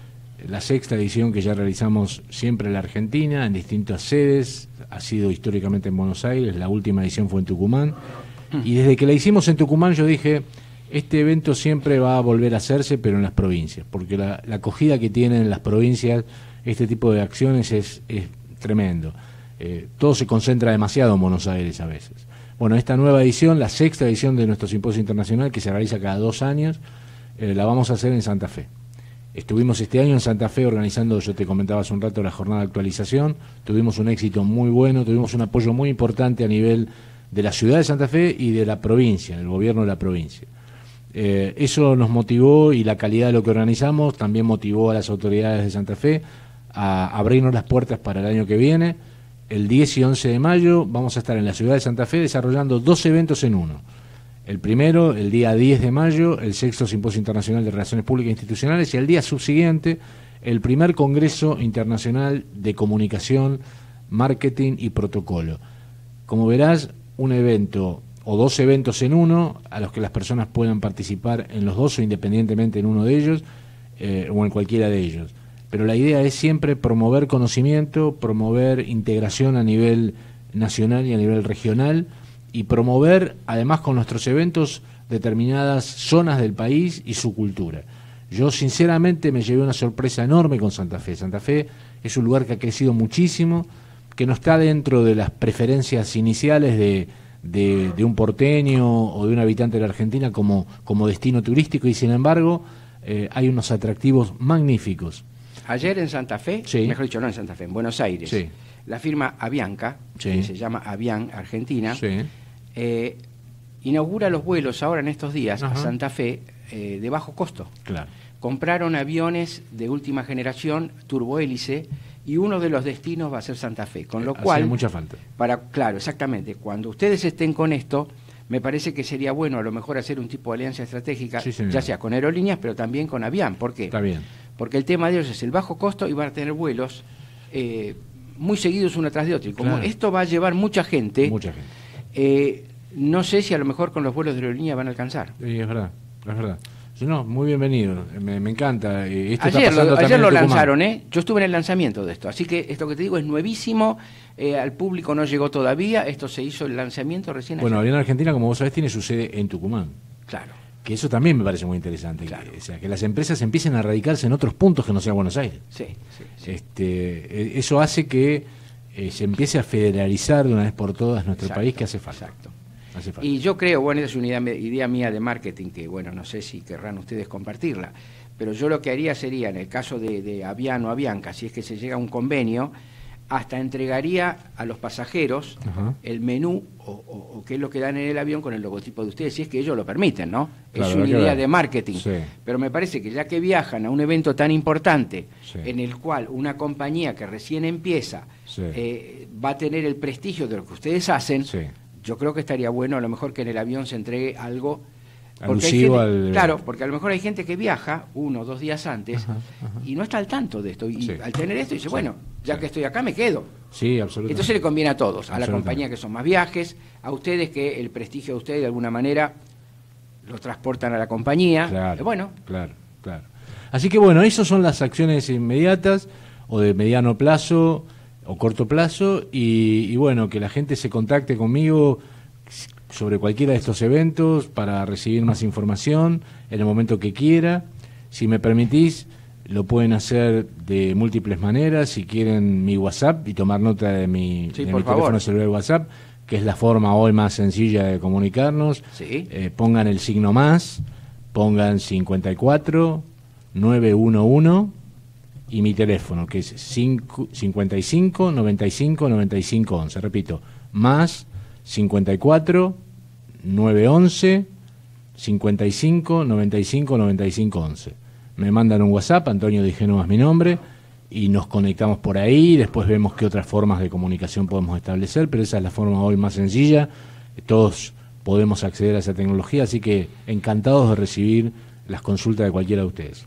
la sexta edición que ya realizamos siempre en la Argentina, en distintas sedes, ha sido históricamente en Buenos Aires, la última edición fue en Tucumán, y desde que la hicimos en Tucumán yo dije, este evento siempre va a volver a hacerse, pero en las provincias, porque la, la acogida que tienen en las provincias este tipo de acciones es, es tremendo. Eh, todo se concentra demasiado en Buenos Aires a veces. Bueno, esta nueva edición, la sexta edición de nuestro Simposio Internacional, que se realiza cada dos años, eh, la vamos a hacer en Santa Fe. Estuvimos este año en Santa Fe organizando, yo te comentaba hace un rato, la jornada de actualización, tuvimos un éxito muy bueno, tuvimos un apoyo muy importante a nivel de la ciudad de Santa Fe y de la provincia, del gobierno de la provincia. Eh, eso nos motivó, y la calidad de lo que organizamos también motivó a las autoridades de Santa Fe a abrirnos las puertas para el año que viene. El diez y once de mayo vamos a estar en la ciudad de Santa Fe desarrollando dos eventos en uno. El primero, el día diez de mayo, el sexto Simposio Internacional de Relaciones Públicas e Institucionales, y el día subsiguiente, el primer Congreso Internacional de Comunicación, Marketing y Protocolo. Como verás, un evento o dos eventos en uno, a los que las personas puedan participar en los dos o independientemente en uno de ellos, eh, o en cualquiera de ellos. Pero la idea es siempre promover conocimiento, promover integración a nivel nacional y a nivel regional, y promover, además con nuestros eventos, determinadas zonas del país y su cultura. Yo sinceramente me llevé una sorpresa enorme con Santa Fe. Santa Fe es un lugar que ha crecido muchísimo, que no está dentro de las preferencias iniciales de, de, de un porteño o de un habitante de la Argentina como, como destino turístico, y sin embargo eh, hay unos atractivos magníficos. Ayer en Santa Fe, sí. mejor dicho, no en Santa Fe, en Buenos Aires, sí. la firma Avianca, sí. que se llama Avian Argentina, sí. eh, inaugura los vuelos ahora en estos días Ajá. a Santa Fe eh, de bajo costo. Claro. Compraron aviones de última generación, turbohélice, y uno de los destinos va a ser Santa Fe, con lo Hacía cual, mucha falta. para, claro, exactamente, cuando ustedes estén con esto, me parece que sería bueno a lo mejor hacer un tipo de alianza estratégica, sí, ya sea con aerolíneas, pero también con Avian. ¿Por qué? Está bien. Porque el tema de ellos es el bajo costo y van a tener vuelos eh, muy seguidos uno tras de otro. Y como Claro. esto va a llevar mucha gente, Mucha gente. eh, no sé si a lo mejor con los vuelos de aerolínea van a alcanzar. Sí, es verdad, es verdad. No, muy bienvenido, me, me encanta. Eh, Esto Ayer está pasando lo, también ayer en lo Tucumán. lanzaron, ¿eh? Yo estuve en el lanzamiento de esto, así que esto que te digo es nuevísimo, eh, al público no llegó todavía, esto se hizo el lanzamiento recién Bueno, ayer. Avian Argentina, como vos sabés, tiene su sede en Tucumán. Claro. Que eso también me parece muy interesante. Claro. Que, o sea, que las empresas empiecen a radicarse en otros puntos que no sea Buenos Aires. Sí, sí, sí. Este, eh, eso hace que eh, se empiece a federalizar de una vez por todas nuestro Exacto, país, que hace falta. Exacto. Hace falta. Y yo creo, bueno, esa es una idea, idea mía de marketing que, bueno, no sé si querrán ustedes compartirla, pero yo lo que haría sería, en el caso de, de Avian o Avianca, si es que se llega a un convenio, hasta entregaría a los pasajeros Ajá. el menú o, o, o qué es lo que dan en el avión con el logotipo de ustedes, si es que ellos lo permiten, ¿no? Claro, es una hay que idea ver. de marketing. Sí. Pero me parece que ya que viajan a un evento tan importante, Sí. en el cual una compañía que recién empieza Sí. eh, va a tener el prestigio de lo que ustedes hacen, Sí. yo creo que estaría bueno a lo mejor que en el avión se entregue algo. Porque hay Alusivo gente- al- Claro, porque a lo mejor hay gente que viaja uno o dos días antes Ajá, ajá. y no está al tanto de esto. Y Sí. al tener esto dice, Sí. bueno, ya Sí. que estoy acá me quedo. Sí, absolutamente. Entonces le conviene a todos, a la Absolutamente. compañía que son más viajes, a ustedes que el prestigio de ustedes de alguna manera lo transportan a la compañía. Claro, bueno. claro, claro. Así que bueno, esas son las acciones inmediatas o de mediano plazo o corto plazo y, y bueno, que la gente se contacte conmigo sobre cualquiera de estos eventos para recibir más información en el momento que quiera. Si me permitís, lo pueden hacer de múltiples maneras. Si quieren mi WhatsApp y tomar nota de mi, sí, de por mi favor. teléfono celular WhatsApp, que es la forma hoy más sencilla de comunicarnos. Sí. Eh, pongan el signo más, pongan cincuenta y cuatro, novecientos once y mi teléfono, que es cincuenta y cinco, noventa y cinco, noventa y cinco, once. Repito, más cincuenta y cuatro, novecientos once, cincuenta y cinco, noventa y cinco, noventa y cinco, once. Me mandan un WhatsApp, Antonio Di Génova es mi nombre, y nos conectamos por ahí, después vemos qué otras formas de comunicación podemos establecer, pero esa es la forma hoy más sencilla. Todos podemos acceder a esa tecnología, así que encantados de recibir las consultas de cualquiera de ustedes.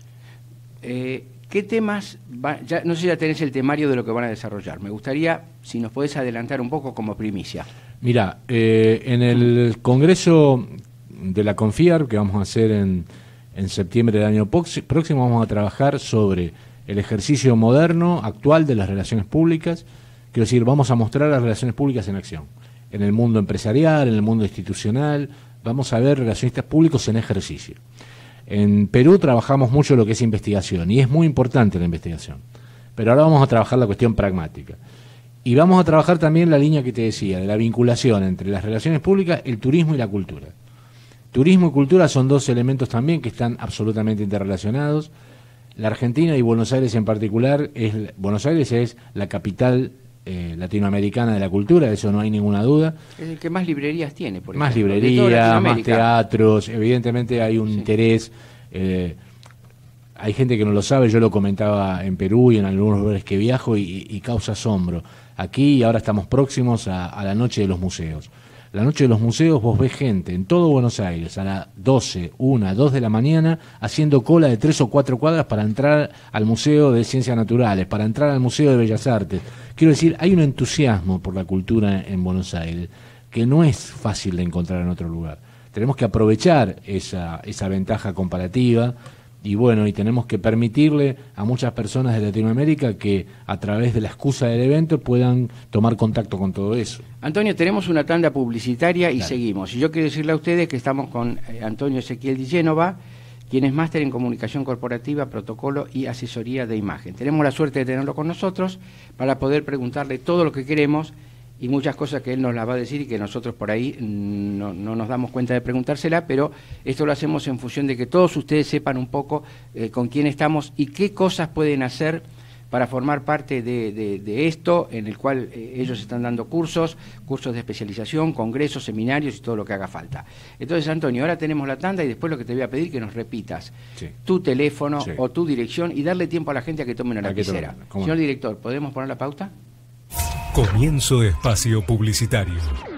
Eh, ¿Qué temas, va, ya, no sé si ya tenés el temario de lo que van a desarrollar? Me gustaría, si nos podés adelantar un poco como primicia. Mira, eh, en el Congreso de la CONFIAR, que vamos a hacer en, en septiembre del año próximo, vamos a trabajar sobre el ejercicio moderno, actual de las relaciones públicas. Quiero decir, vamos a mostrar las relaciones públicas en acción. En el mundo empresarial, en el mundo institucional, vamos a ver relacionistas públicos en ejercicio. En Perú trabajamos mucho lo que es investigación, y es muy importante la investigación. Pero ahora vamos a trabajar la cuestión pragmática. Y vamos a trabajar también la línea que te decía, de la vinculación entre las relaciones públicas, el turismo y la cultura. Turismo y cultura son dos elementos también que están absolutamente interrelacionados. La Argentina y Buenos Aires en particular, es, Buenos Aires es la capital eh, latinoamericana de la cultura, de eso no hay ninguna duda. Es el que más librerías tiene, por Más ejemplo. librerías, más teatros, evidentemente hay un sí. interés. Eh, hay gente que no lo sabe, yo lo comentaba en Perú y en algunos lugares que viajo y, y causa asombro. Aquí y ahora estamos próximos a, a la Noche de los Museos. La Noche de los Museos, vos ves gente en todo Buenos Aires a las doce, una, dos de la mañana haciendo cola de tres o cuatro cuadras para entrar al Museo de Ciencias Naturales, para entrar al Museo de Bellas Artes. Quiero decir, hay un entusiasmo por la cultura en Buenos Aires que no es fácil de encontrar en otro lugar. Tenemos que aprovechar esa, esa ventaja comparativa y bueno, y tenemos que permitirle a muchas personas de Latinoamérica que a través de la excusa del evento puedan tomar contacto con todo eso. Antonio, tenemos una tanda publicitaria y Dale. seguimos. Y yo quiero decirle a ustedes que estamos con eh, Antonio Ezequiel Di Génova, quien es máster en comunicación corporativa, protocolo y asesoría de imagen. Tenemos la suerte de tenerlo con nosotros para poder preguntarle todo lo que queremos y muchas cosas que él nos las va a decir y que nosotros por ahí no, no nos damos cuenta de preguntársela, pero esto lo hacemos en función de que todos ustedes sepan un poco eh, con quién estamos y qué cosas pueden hacer para formar parte de, de, de esto, en el cual eh, ellos están dando cursos, cursos de especialización, congresos, seminarios y todo lo que haga falta. Entonces, Antonio, ahora tenemos la tanda y después lo que te voy a pedir que nos repitas sí. tu teléfono sí. o tu dirección y darle tiempo a la gente a que tome una lapicera. Señor director, ¿podemos poner la pauta? Comienzo de espacio publicitario.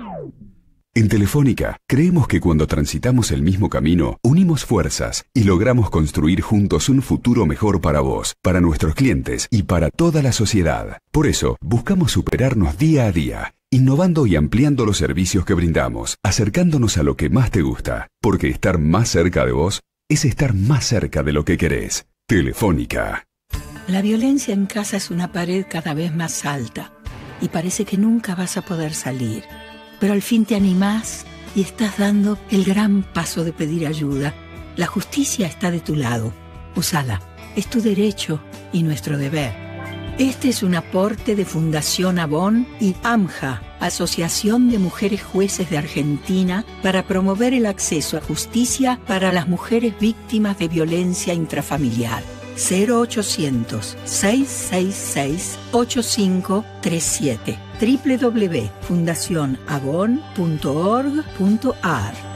En Telefónica, creemos que cuando transitamos el mismo camino, unimos fuerzas y logramos construir juntos un futuro mejor para vos, para nuestros clientes y para toda la sociedad. Por eso, buscamos superarnos día a día, innovando y ampliando los servicios que brindamos, acercándonos a lo que más te gusta, porque estar más cerca de vos es estar más cerca de lo que querés. Telefónica. La violencia en casa es una pared cada vez más alta y parece que nunca vas a poder salir. Pero al fin te animás y estás dando el gran paso de pedir ayuda. La justicia está de tu lado. Usala. Es tu derecho y nuestro deber. Este es un aporte de Fundación Avon y AMJA, Asociación de Mujeres Jueces de Argentina, para promover el acceso a justicia para las mujeres víctimas de violencia intrafamiliar. cero ochocientos, seiscientos sesenta y seis, ochenta y cinco treinta y siete doble u doble u doble u punto fundación avon punto org punto a r.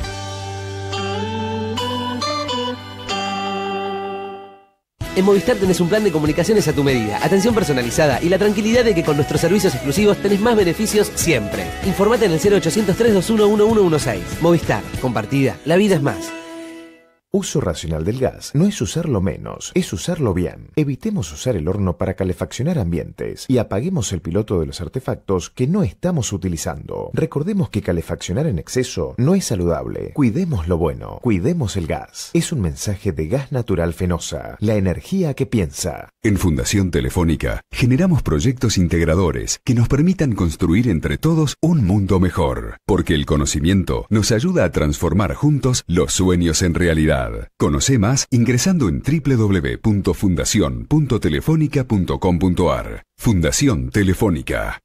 En Movistar tenés un plan de comunicaciones a tu medida, atención personalizada y la tranquilidad de que con nuestros servicios exclusivos tenés más beneficios siempre. Informate en el cero ochocientos, trescientos veintiuno, uno uno uno seis. Movistar, compartida, la vida es más. Uso racional del gas no es usarlo menos, es usarlo bien. Evitemos usar el horno para calefaccionar ambientes y apaguemos el piloto de los artefactos que no estamos utilizando. Recordemos que calefaccionar en exceso no es saludable. Cuidemos lo bueno, cuidemos el gas. Es un mensaje de Gas Natural Fenosa, la energía que piensa. En Fundación Telefónica generamos proyectos integradores que nos permitan construir entre todos un mundo mejor, porque el conocimiento nos ayuda a transformar juntos los sueños en realidad. Conoce más ingresando en doble u doble u doble u punto fundación punto telefónica punto com punto a r. Fundación Telefónica.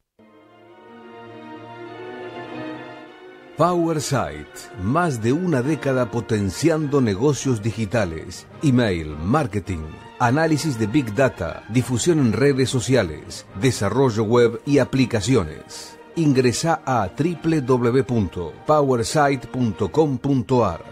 PowerSite, más de una década potenciando negocios digitales, email, marketing, análisis de Big Data, difusión en redes sociales, desarrollo web y aplicaciones. Ingresa a doble u doble u doble u punto powersite punto com punto a r.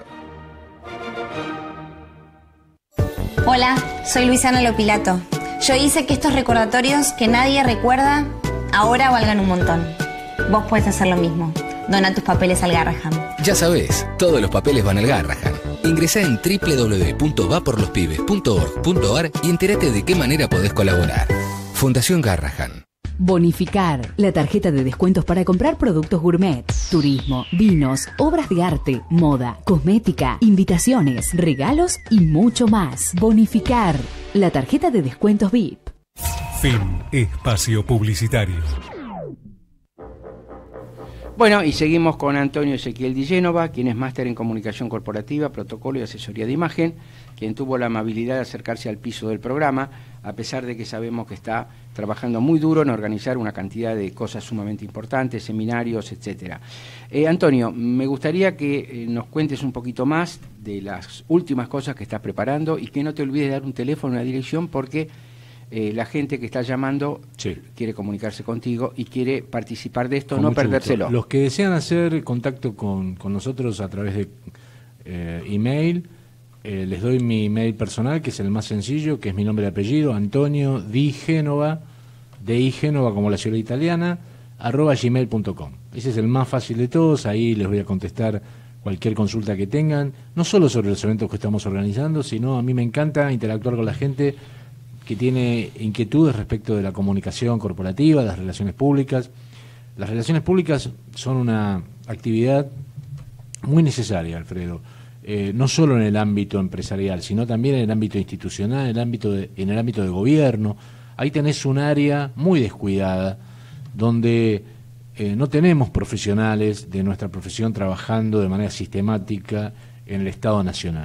Hola, soy Luisana Lopilato. Yo hice que estos recordatorios que nadie recuerda ahora valgan un montón. Vos podés hacer lo mismo. Dona tus papeles al Garrahan. Ya sabés, todos los papeles van al Garrahan. Ingresá en doble u doble u doble u punto va por los pibes punto org punto a r y entérate de qué manera podés colaborar. Fundación Garrahan. Bonificar, la tarjeta de descuentos para comprar productos gourmet, turismo, vinos, obras de arte, moda, cosmética, invitaciones, regalos y mucho más. Bonificar, la tarjeta de descuentos V I P. Fin Espacio Publicitario. Bueno, y seguimos con Antonio Ezequiel Di Génova, quien es máster en comunicación corporativa, protocolo y asesoría de imagen, quien tuvo la amabilidad de acercarse al piso del programa, a pesar de que sabemos que está trabajando muy duro en organizar una cantidad de cosas sumamente importantes, seminarios, etcétera. Eh, Antonio, me gustaría que eh, nos cuentes un poquito más de las últimas cosas que estás preparando y que no te olvides de dar un teléfono, una dirección, porque Eh, la gente que está llamando sí. quiere comunicarse contigo y quiere participar de esto, con no perdérselo. Gusto. Los que desean hacer contacto con, con nosotros a través de eh, email, eh, les doy mi email personal, que es el más sencillo, que es mi nombre y apellido, Antonio Di Génova, Di Génova como la ciudad italiana, arroba gmail punto com. Ese es el más fácil de todos, ahí les voy a contestar cualquier consulta que tengan, no solo sobre los eventos que estamos organizando, sino a mí me encanta interactuar con la gente que tiene inquietudes respecto de la comunicación corporativa, las relaciones públicas. Las relaciones públicas son una actividad muy necesaria, Alfredo, eh, no solo en el ámbito empresarial, sino también en el ámbito institucional, en el ámbito de, en el ámbito de gobierno. Ahí tenés un área muy descuidada, donde eh, no tenemos profesionales de nuestra profesión trabajando de manera sistemática en el Estado Nacional.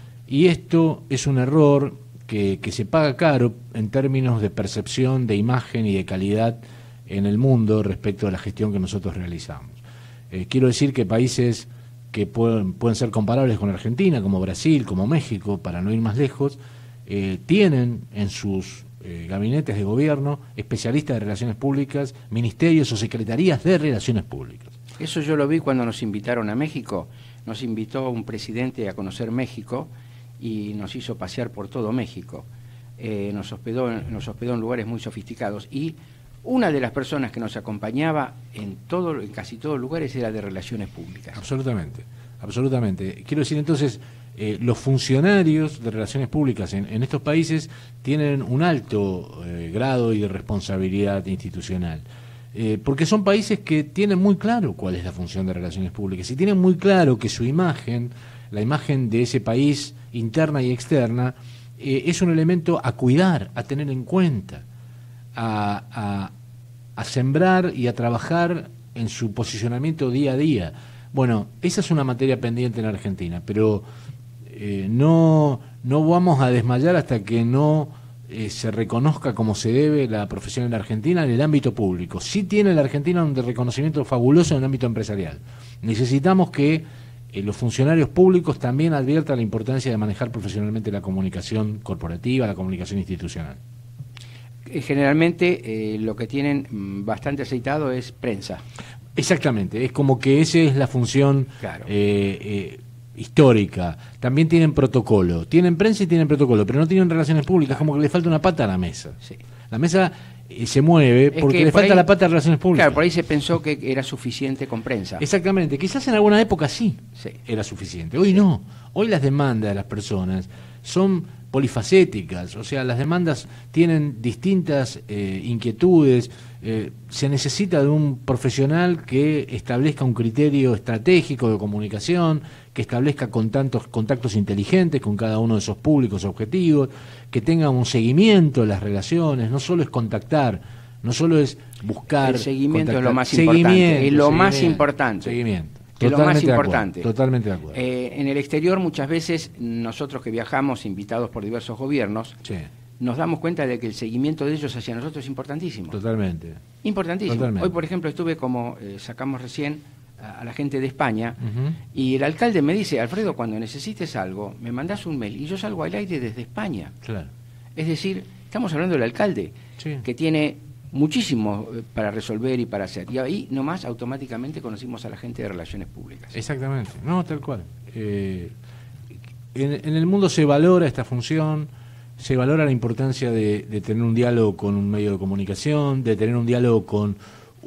Y esto es un error Que, que se paga caro en términos de percepción, de imagen y de calidad en el mundo respecto a la gestión que nosotros realizamos. Eh, quiero decir que países que pueden, pueden ser comparables con Argentina, como Brasil, como México, para no ir más lejos, eh, tienen en sus eh, gabinetes de gobierno especialistas de relaciones públicas, ministerios o secretarías de relaciones públicas. Eso yo lo vi cuando nos invitaron a México. Nos invitó un presidente a conocer México y nos hizo pasear por todo México. Eh, nos hospedó, nos hospedó en lugares muy sofisticados y una de las personas que nos acompañaba en todo, en casi todos los lugares era de relaciones públicas. Absolutamente, absolutamente. Quiero decir entonces, eh, los funcionarios de relaciones públicas en, en estos países tienen un alto eh, grado y de responsabilidad institucional. Eh, porque son países que tienen muy claro cuál es la función de relaciones públicas y tienen muy claro que su imagen, la imagen de ese país interna y externa, eh, es un elemento a cuidar, a tener en cuenta, a, a, a sembrar y a trabajar en su posicionamiento día a día. Bueno, esa es una materia pendiente en Argentina, pero eh, no, no vamos a desmayar hasta que no eh, se reconozca como se debe la profesión en la Argentina en el ámbito público. Sí tiene la Argentina un reconocimiento fabuloso en el ámbito empresarial. Necesitamos que Eh, los funcionarios públicos también adviertan la importancia de manejar profesionalmente la comunicación corporativa, la comunicación institucional. Generalmente eh, lo que tienen bastante aceitado es prensa. Exactamente, es como que esa es la función claro. eh, eh, histórica, también tienen protocolo, tienen prensa y tienen protocolo, pero no tienen relaciones públicas, como que le falta una pata a la mesa. Sí. La mesa eh, se mueve Es porque que le por falta ahí- la pata de relaciones públicas. Claro, por ahí se pensó que era suficiente con prensa. Exactamente, quizás en alguna época sí, Sí. era suficiente. Hoy no, hoy las demandas de las personas son polifacéticas, o sea, las demandas tienen distintas eh, inquietudes, eh, se necesita de un profesional que establezca un criterio estratégico de comunicación, que establezca contactos, contactos inteligentes con cada uno de esos públicos objetivos, que tenga un seguimiento de las relaciones, no solo es contactar, no solo es buscar... El seguimiento es contactar. lo más importante, Seguimiento, es lo más seguimiento, importante. Seguimiento. Que es lo más Totalmente de acuerdo, importante. Totalmente de acuerdo. Eh, en el exterior muchas veces nosotros que viajamos invitados por diversos gobiernos, Sí, nos damos cuenta de que el seguimiento de ellos hacia nosotros es importantísimo. totalmente. Importantísimo. Totalmente. Hoy, por ejemplo, estuve como eh, sacamos recién a, a la gente de España Ujú. y el alcalde me dice, Alfredo, cuando necesites algo, me mandás un mail y yo salgo al aire desde España. Claro. Es decir, estamos hablando del alcalde, Sí. que tiene muchísimo eh, para resolver y para hacer. Y ahí nomás automáticamente conocimos a la gente de Relaciones Públicas. Exactamente, no, tal cual. Eh, en, en el mundo se valora esta función, se valora la importancia de, de tener un diálogo con un medio de comunicación, de tener un diálogo con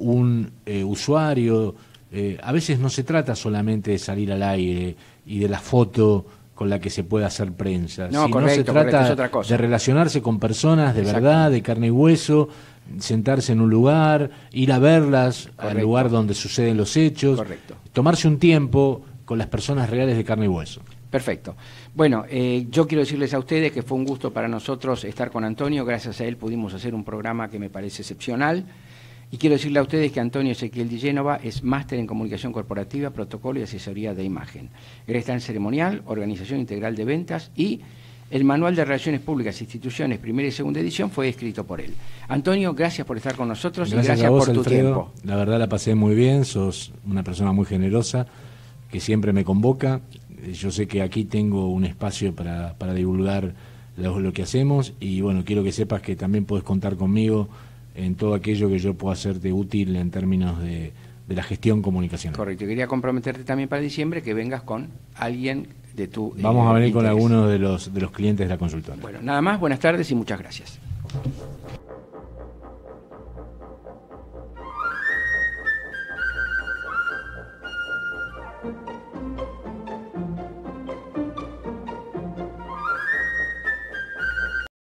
un eh, usuario. Eh, a veces no se trata solamente de salir al aire y de la foto con la que se puede hacer prensa, No, sino correcto, se correcto, trata es otra cosa. de relacionarse con personas de Exacto. verdad, de carne y hueso, sentarse en un lugar, ir a verlas al Correcto. lugar donde suceden los hechos, Correcto. tomarse un tiempo con las personas reales de carne y hueso. Perfecto. Bueno, eh, yo quiero decirles a ustedes que fue un gusto para nosotros estar con Antonio. Gracias a él pudimos hacer un programa que me parece excepcional. Y quiero decirle a ustedes que Antonio Ezequiel Di Génova es máster en comunicación corporativa, protocolo y asesoría de imagen. Él está en ceremonial, organización integral de ventas y el manual de relaciones públicas, instituciones, primera y segunda edición fue escrito por él. Antonio, gracias por estar con nosotros y gracias a vos, por tu Alfredo. tiempo. La verdad la pasé muy bien, sos una persona muy generosa que siempre me convoca. Yo sé que aquí tengo un espacio para, para divulgar lo, lo que hacemos y bueno, quiero que sepas que también puedes contar conmigo en todo aquello que yo pueda hacerte útil en términos de, de la gestión comunicacional. Correcto. Y quería comprometerte también para diciembre que vengas con alguien de tu Vamos eh, a venir con interés. algunos de los, de los clientes de la consultora. Bueno, nada más, buenas tardes y muchas gracias.